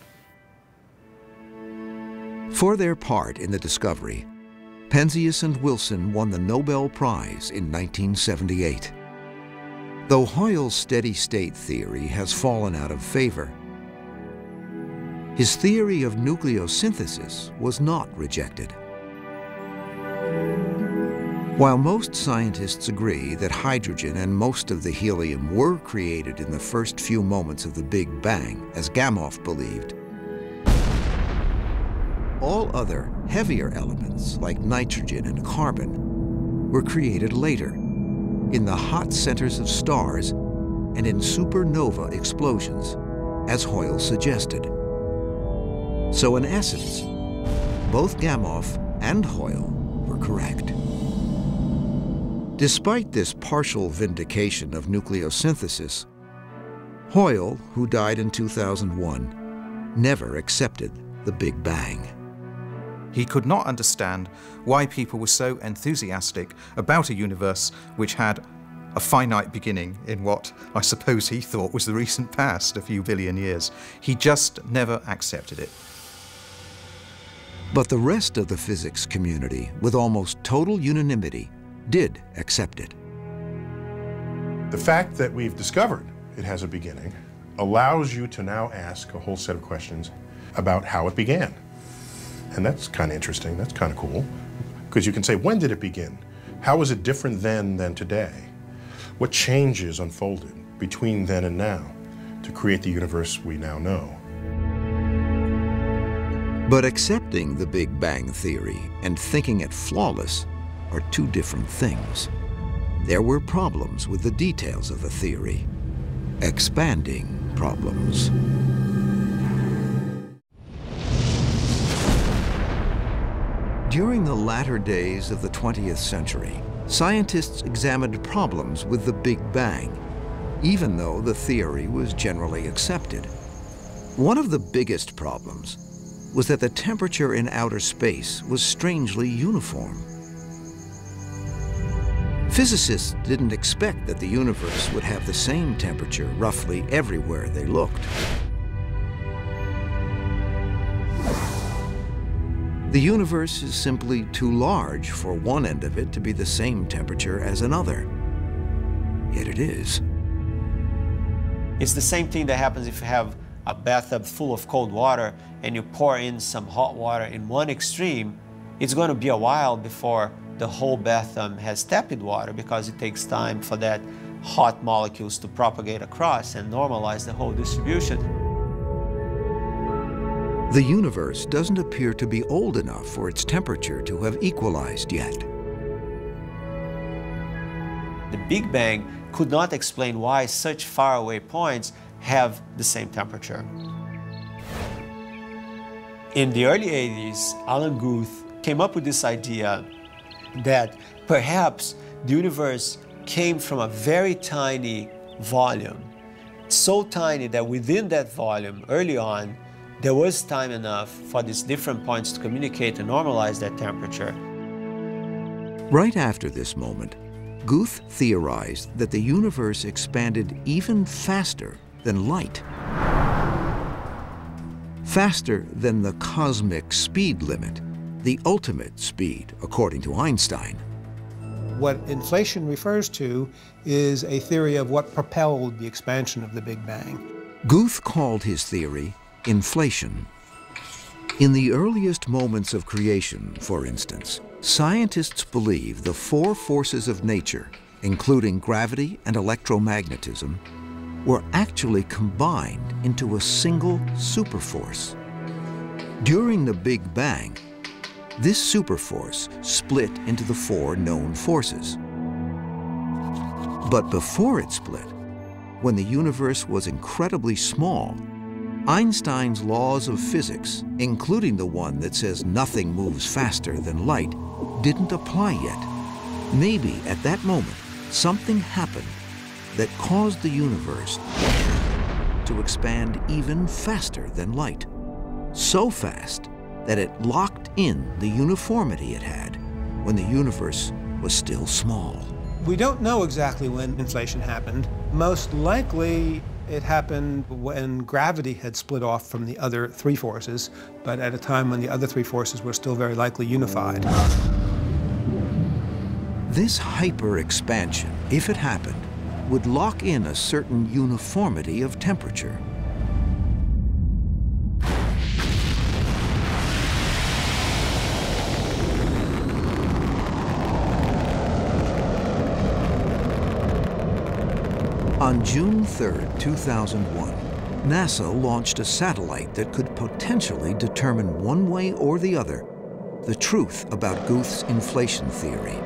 For their part in the discovery, Penzias and Wilson won the Nobel Prize in nineteen seventy-eight. Though Hoyle's steady-state theory has fallen out of favor, his theory of nucleosynthesis was not rejected. While most scientists agree that hydrogen and most of the helium were created in the first few moments of the Big Bang, as Gamow believed, all other heavier elements, like nitrogen and carbon, were created later, in the hot centers of stars and in supernova explosions, as Hoyle suggested. So in essence, both Gamow and Hoyle were correct. Despite this partial vindication of nucleosynthesis, Hoyle, who died in two thousand one, never accepted the Big Bang.
He could not understand why people were so enthusiastic about a universe which had a finite beginning in what I suppose he thought was the recent past, a few billion years. He just never accepted it.
But the rest of the physics community, with almost total unanimity, did accept it.
The fact that we've discovered it has a beginning allows you to now ask a whole set of questions about how it began. And that's kind of interesting, that's kind of cool. Because you can say, when did it begin? How was it different then than today? What changes unfolded between then and now to create the universe we now know?
But accepting the Big Bang theory and thinking it flawless are two different things. There were problems with the details of the theory, expanding problems. During the latter days of the twentieth century, scientists examined problems with the Big Bang, even though the theory was generally accepted. One of the biggest problems was that the temperature in outer space was strangely uniform. Physicists didn't expect that the universe would have the same temperature roughly everywhere they looked. The universe is simply too large for one end of it to be the same temperature as another. Yet it is.
It's the same thing that happens if you have a bathtub full of cold water and you pour in some hot water in one extreme. It's going to be a while before the whole bathtub has tepid water, because it takes time for that hot molecules to propagate across and normalize the whole distribution.
The universe doesn't appear to be old enough for its temperature to have equalized yet.
The Big Bang could not explain why such faraway points have the same temperature. In the early eighties, Alan Guth came up with this idea that perhaps the universe came from a very tiny volume, so tiny that within that volume, early on, there was time enough for these different points to communicate and normalize that temperature.
Right after this moment, Guth theorized that the universe expanded even faster than light. Faster than the cosmic speed limit, the ultimate speed, according to Einstein.
What inflation refers to is a theory of what propelled the expansion of the Big Bang.
Guth called his theory inflation. In the earliest moments of creation, for instance, scientists believe the four forces of nature, including gravity and electromagnetism, were actually combined into a single superforce. During the Big Bang, this superforce split into the four known forces. But before it split, when the universe was incredibly small, Einstein's laws of physics, including the one that says nothing moves faster than light, didn't apply yet. Maybe at that moment, something happened that caused the universe to expand even faster than light. So fast that it locked in the uniformity it had when the universe was still small.
We don't know exactly when inflation happened. Most likely it happened when gravity had split off from the other three forces, but at a time when the other three forces were still very likely unified.
This hyper-expansion, if it happened, would lock in a certain uniformity of temperature. On June third, two thousand one, NASA launched a satellite that could potentially determine one way or the other the truth about Guth's inflation theory.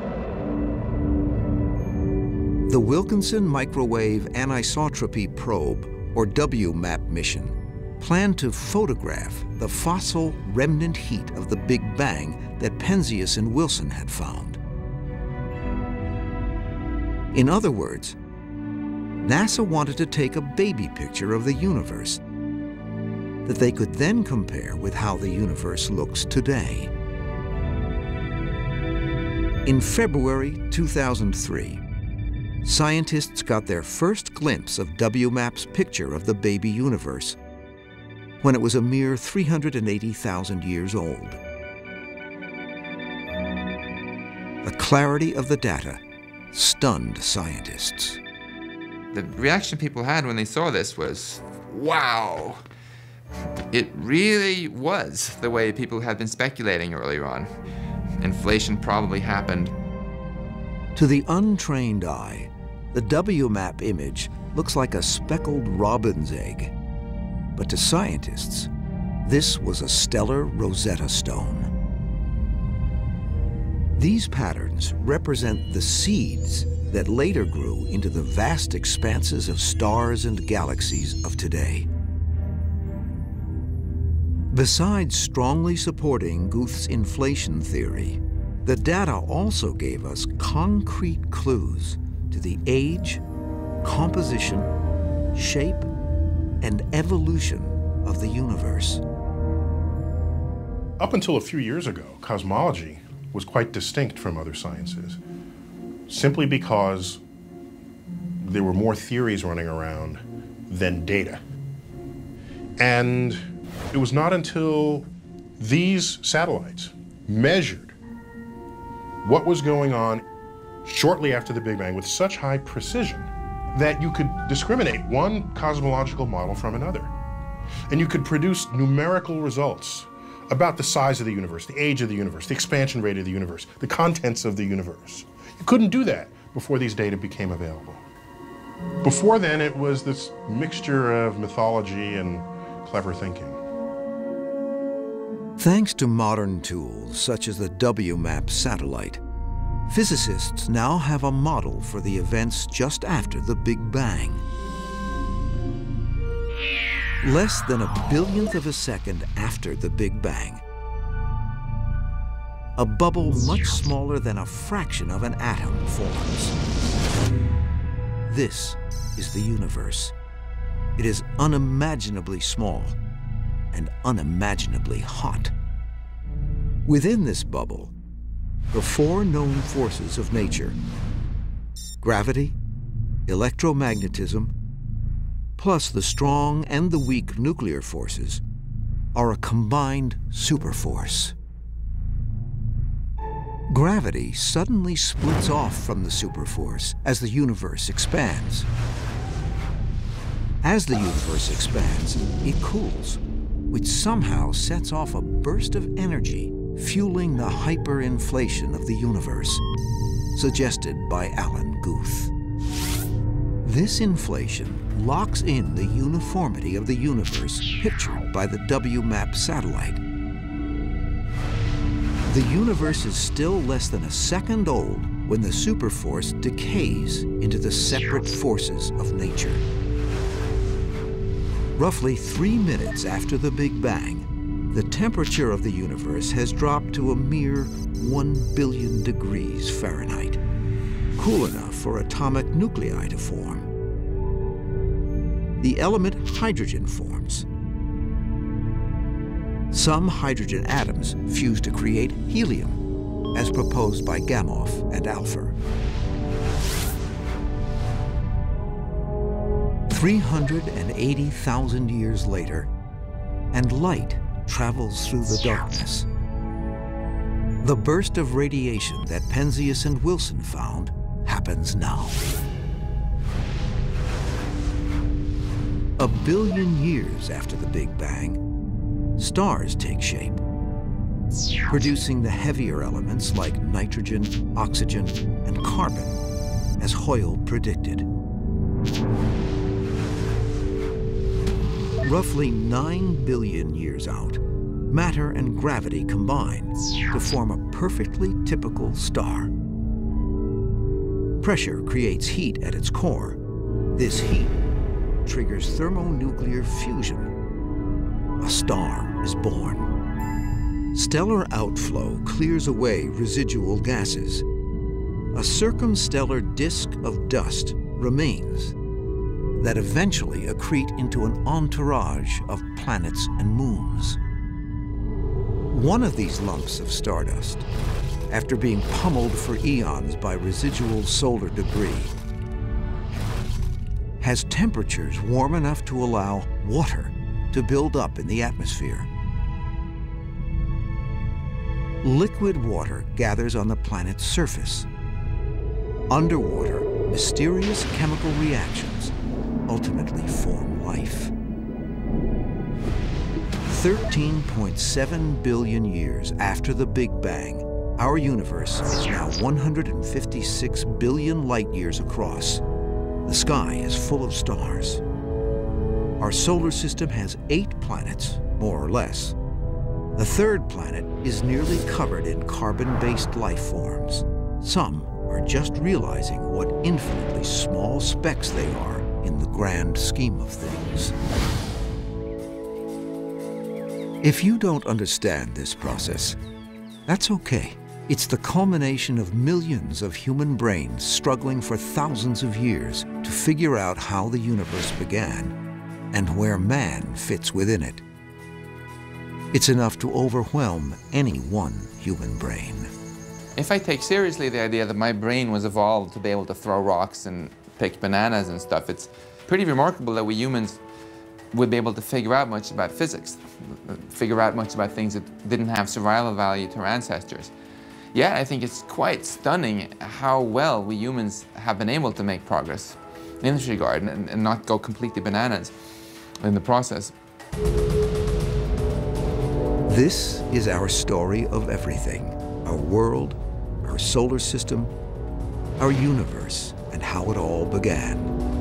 The Wilkinson Microwave Anisotropy Probe, or W MAP mission, planned to photograph the fossil remnant heat of the Big Bang that Penzias and Wilson had found. In other words, NASA wanted to take a baby picture of the universe that they could then compare with how the universe looks today. In February two thousand three, scientists got their first glimpse of W MAP's picture of the baby universe when it was a mere three hundred eighty thousand years old. The clarity of the data stunned scientists.
The reaction people had when they saw this was, wow! It really was the way people had been speculating earlier on. Inflation probably happened.
To the untrained eye, the W MAP image looks like a speckled robin's egg. But to scientists, this was a stellar Rosetta Stone. These patterns represent the seeds that later grew into the vast expanses of stars and galaxies of today. Besides strongly supporting Guth's inflation theory, the data also gave us concrete clues to the age, composition, shape, and evolution of the universe.
Up until a few years ago, cosmology was quite distinct from other sciences, simply because there were more theories running around than data. And it was not until these satellites measured what was going on shortly after the Big Bang with such high precision that you could discriminate one cosmological model from another. And you could produce numerical results about the size of the universe, the age of the universe, the expansion rate of the universe, the contents of the universe. You couldn't do that before these data became available. Before then, it was this mixture of mythology and clever thinking.
Thanks to modern tools such as the W MAP satellite, physicists now have a model for the events just after the Big Bang. Less than a billionth of a second after the Big Bang, a bubble much smaller than a fraction of an atom forms. This is the universe. It is unimaginably small and unimaginably hot. Within this bubble, the four known forces of nature, gravity, electromagnetism, plus the strong and the weak nuclear forces, are a combined superforce. Gravity suddenly splits off from the superforce as the universe expands. As the universe expands, it cools, which somehow sets off a burst of energy, fueling the hyperinflation of the universe, suggested by Alan Guth. This inflation locks in the uniformity of the universe pictured by the W MAP satellite. The universe is still less than a second old when the superforce decays into the separate forces of nature. Roughly three minutes after the Big Bang, the temperature of the universe has dropped to a mere one billion degrees Fahrenheit, cool enough for atomic nuclei to form. The element hydrogen forms. Some hydrogen atoms fuse to create helium, as proposed by Gamow and Alpher. three hundred eighty thousand years later, and light travels through the darkness. The burst of radiation that Penzias and Wilson found happens now. A billion years after the Big Bang, stars take shape, producing the heavier elements like nitrogen, oxygen, and carbon, as Hoyle predicted. Roughly nine billion years out, matter and gravity combine to form a perfectly typical star. Pressure creates heat at its core. This heat triggers thermonuclear fusion. A star is born. Stellar outflow clears away residual gases. A circumstellar disk of dust remains that eventually accrete into an entourage of planets and moons. One of these lumps of stardust, after being pummeled for eons by residual solar debris, has temperatures warm enough to allow water to build up in the atmosphere. Liquid water gathers on the planet's surface. Underwater, mysterious chemical reactions ultimately form life. thirteen point seven billion years after the Big Bang, our universe is now one hundred fifty-six billion light years across. The sky is full of stars. Our solar system has eight planets, more or less. The third planet is nearly covered in carbon-based life forms. Some are just realizing what infinitely small specks they are in the grand scheme of things. If you don't understand this process, that's okay. It's the culmination of millions of human brains struggling for thousands of years to figure out how the universe began and where man fits within it. It's enough to overwhelm any one human brain.
If I take seriously the idea that my brain was evolved to be able to throw rocks and pick bananas and stuff, it's pretty remarkable that we humans would be able to figure out much about physics, figure out much about things that didn't have survival value to our ancestors. Yeah, I think it's quite stunning how well we humans have been able to make progress in this regard and, and not go completely bananas in the process.
This is our story of everything. Our world, our solar system, our universe, and how it all began.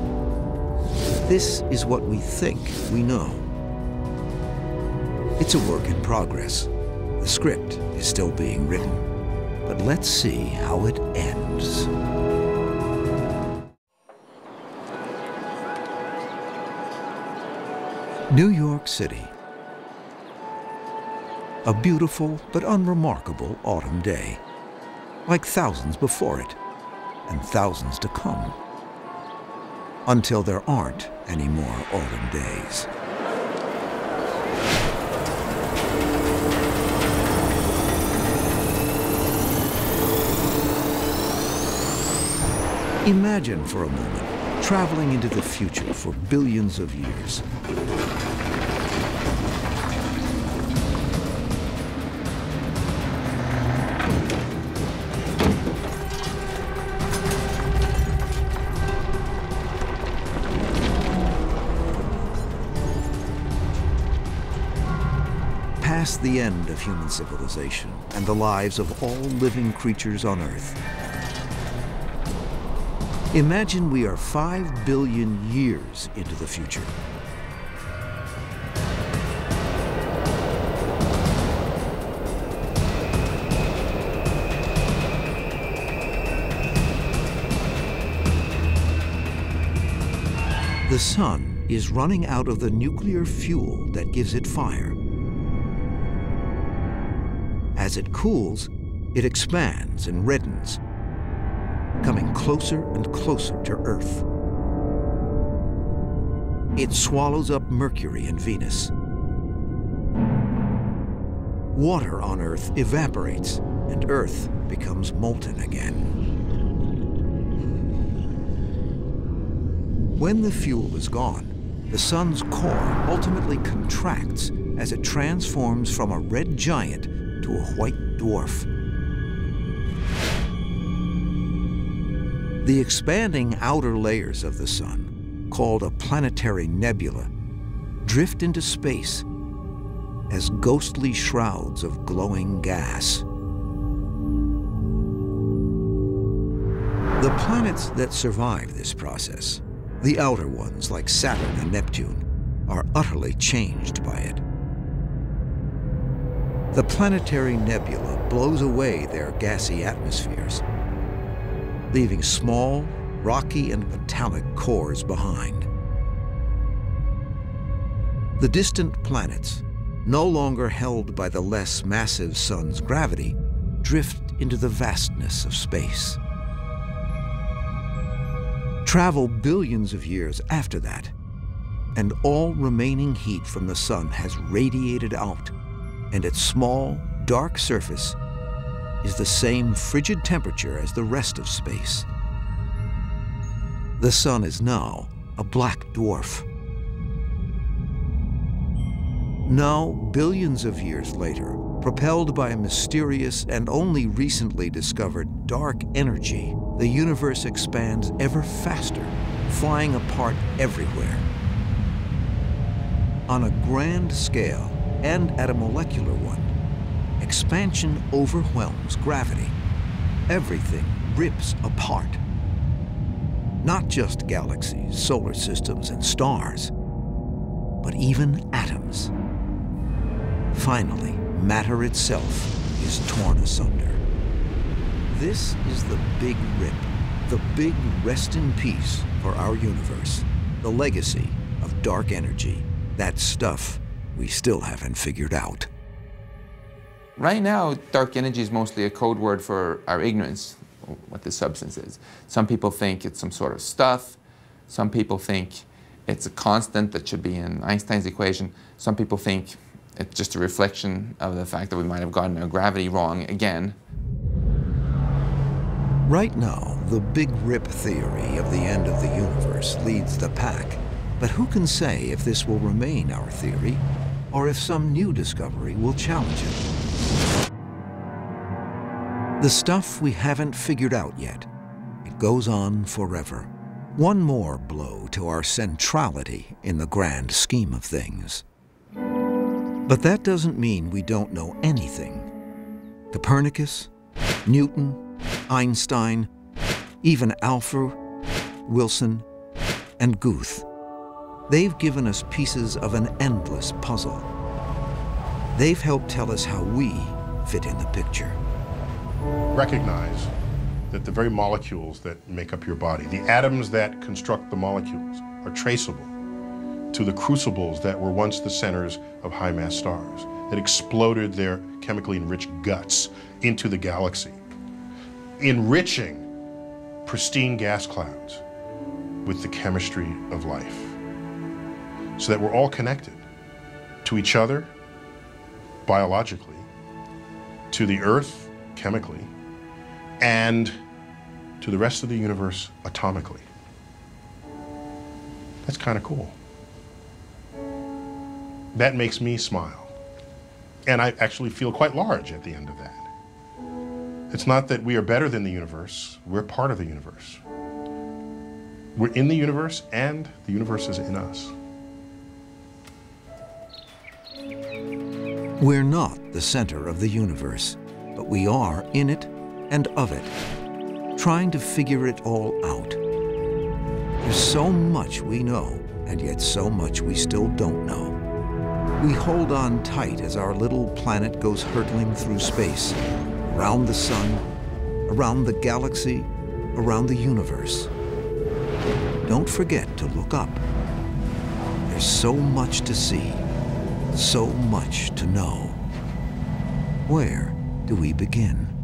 This is what we think we know. It's a work in progress. The script is still being written, but let's see how it ends. New York City. A beautiful but unremarkable autumn day, like thousands before it, and thousands to come, until there aren't any more autumn days. Imagine for a moment traveling into the future for billions of years. Past the end of human civilization and the lives of all living creatures on Earth. Imagine we are five billion years into the future. The sun is running out of the nuclear fuel that gives it fire. As it cools, it expands and reddens, coming closer and closer to Earth. It swallows up Mercury and Venus. Water on Earth evaporates, and Earth becomes molten again. When the fuel is gone, the sun's core ultimately contracts as it transforms from a red giant to a white dwarf. The expanding outer layers of the sun, called a planetary nebula, drift into space as ghostly shrouds of glowing gas. The planets that survive this process, the outer ones like Saturn and Neptune, are utterly changed by it. The planetary nebula blows away their gassy atmospheres, leaving small, rocky and metallic cores behind. The distant planets, no longer held by the less massive sun's gravity, drift into the vastness of space. Travel billions of years after that, and all remaining heat from the sun has radiated out, and its small, dark surface is the same frigid temperature as the rest of space. The sun is now a black dwarf. Now, billions of years later, propelled by a mysterious and only recently discovered dark energy, the universe expands ever faster, flying apart everywhere. On a grand scale and at a molecular one, expansion overwhelms gravity. Everything rips apart. Not just galaxies, solar systems, and stars, but even atoms. Finally, matter itself is torn asunder. This is the Big Rip, the big rest in peace for our universe, the legacy of dark energy, that stuff we still haven't figured out.
Right now, dark energy is mostly a code word for our ignorance, what this substance is. Some people think it's some sort of stuff. Some people think it's a constant that should be in Einstein's equation. Some people think it's just a reflection of the fact that we might have gotten our gravity wrong again.
Right now, the Big Rip theory of the end of the universe leads the pack. But who can say if this will remain our theory, or if some new discovery will challenge it? The stuff we haven't figured out yet, it goes on forever. One more blow to our centrality in the grand scheme of things. But that doesn't mean we don't know anything. Copernicus, Newton, Einstein, even Alpha, Wilson, and Guth. They've given us pieces of an endless puzzle. They've helped tell us how we fit in the picture.
Recognize that the very molecules that make up your body, the atoms that construct the molecules, are traceable to the crucibles that were once the centers of high-mass stars, that exploded their chemically enriched guts into the galaxy, enriching pristine gas clouds with the chemistry of life, so that we're all connected to each other biologically, to the Earth chemically, and to the rest of the universe atomically. That's kind of cool. That makes me smile. And I actually feel quite large at the end of that. It's not that we are better than the universe, we're part of the universe. We're in the universe, and the universe is in us.
We're not the center of the universe, but we are in it and of it, trying to figure it all out, There's so much we know, and yet so much we still don't know. We hold on tight as our little planet goes hurtling through space, around the sun, around the galaxy, around the universe. Don't forget to look up. There's so much to see, so much to know. Where do we begin?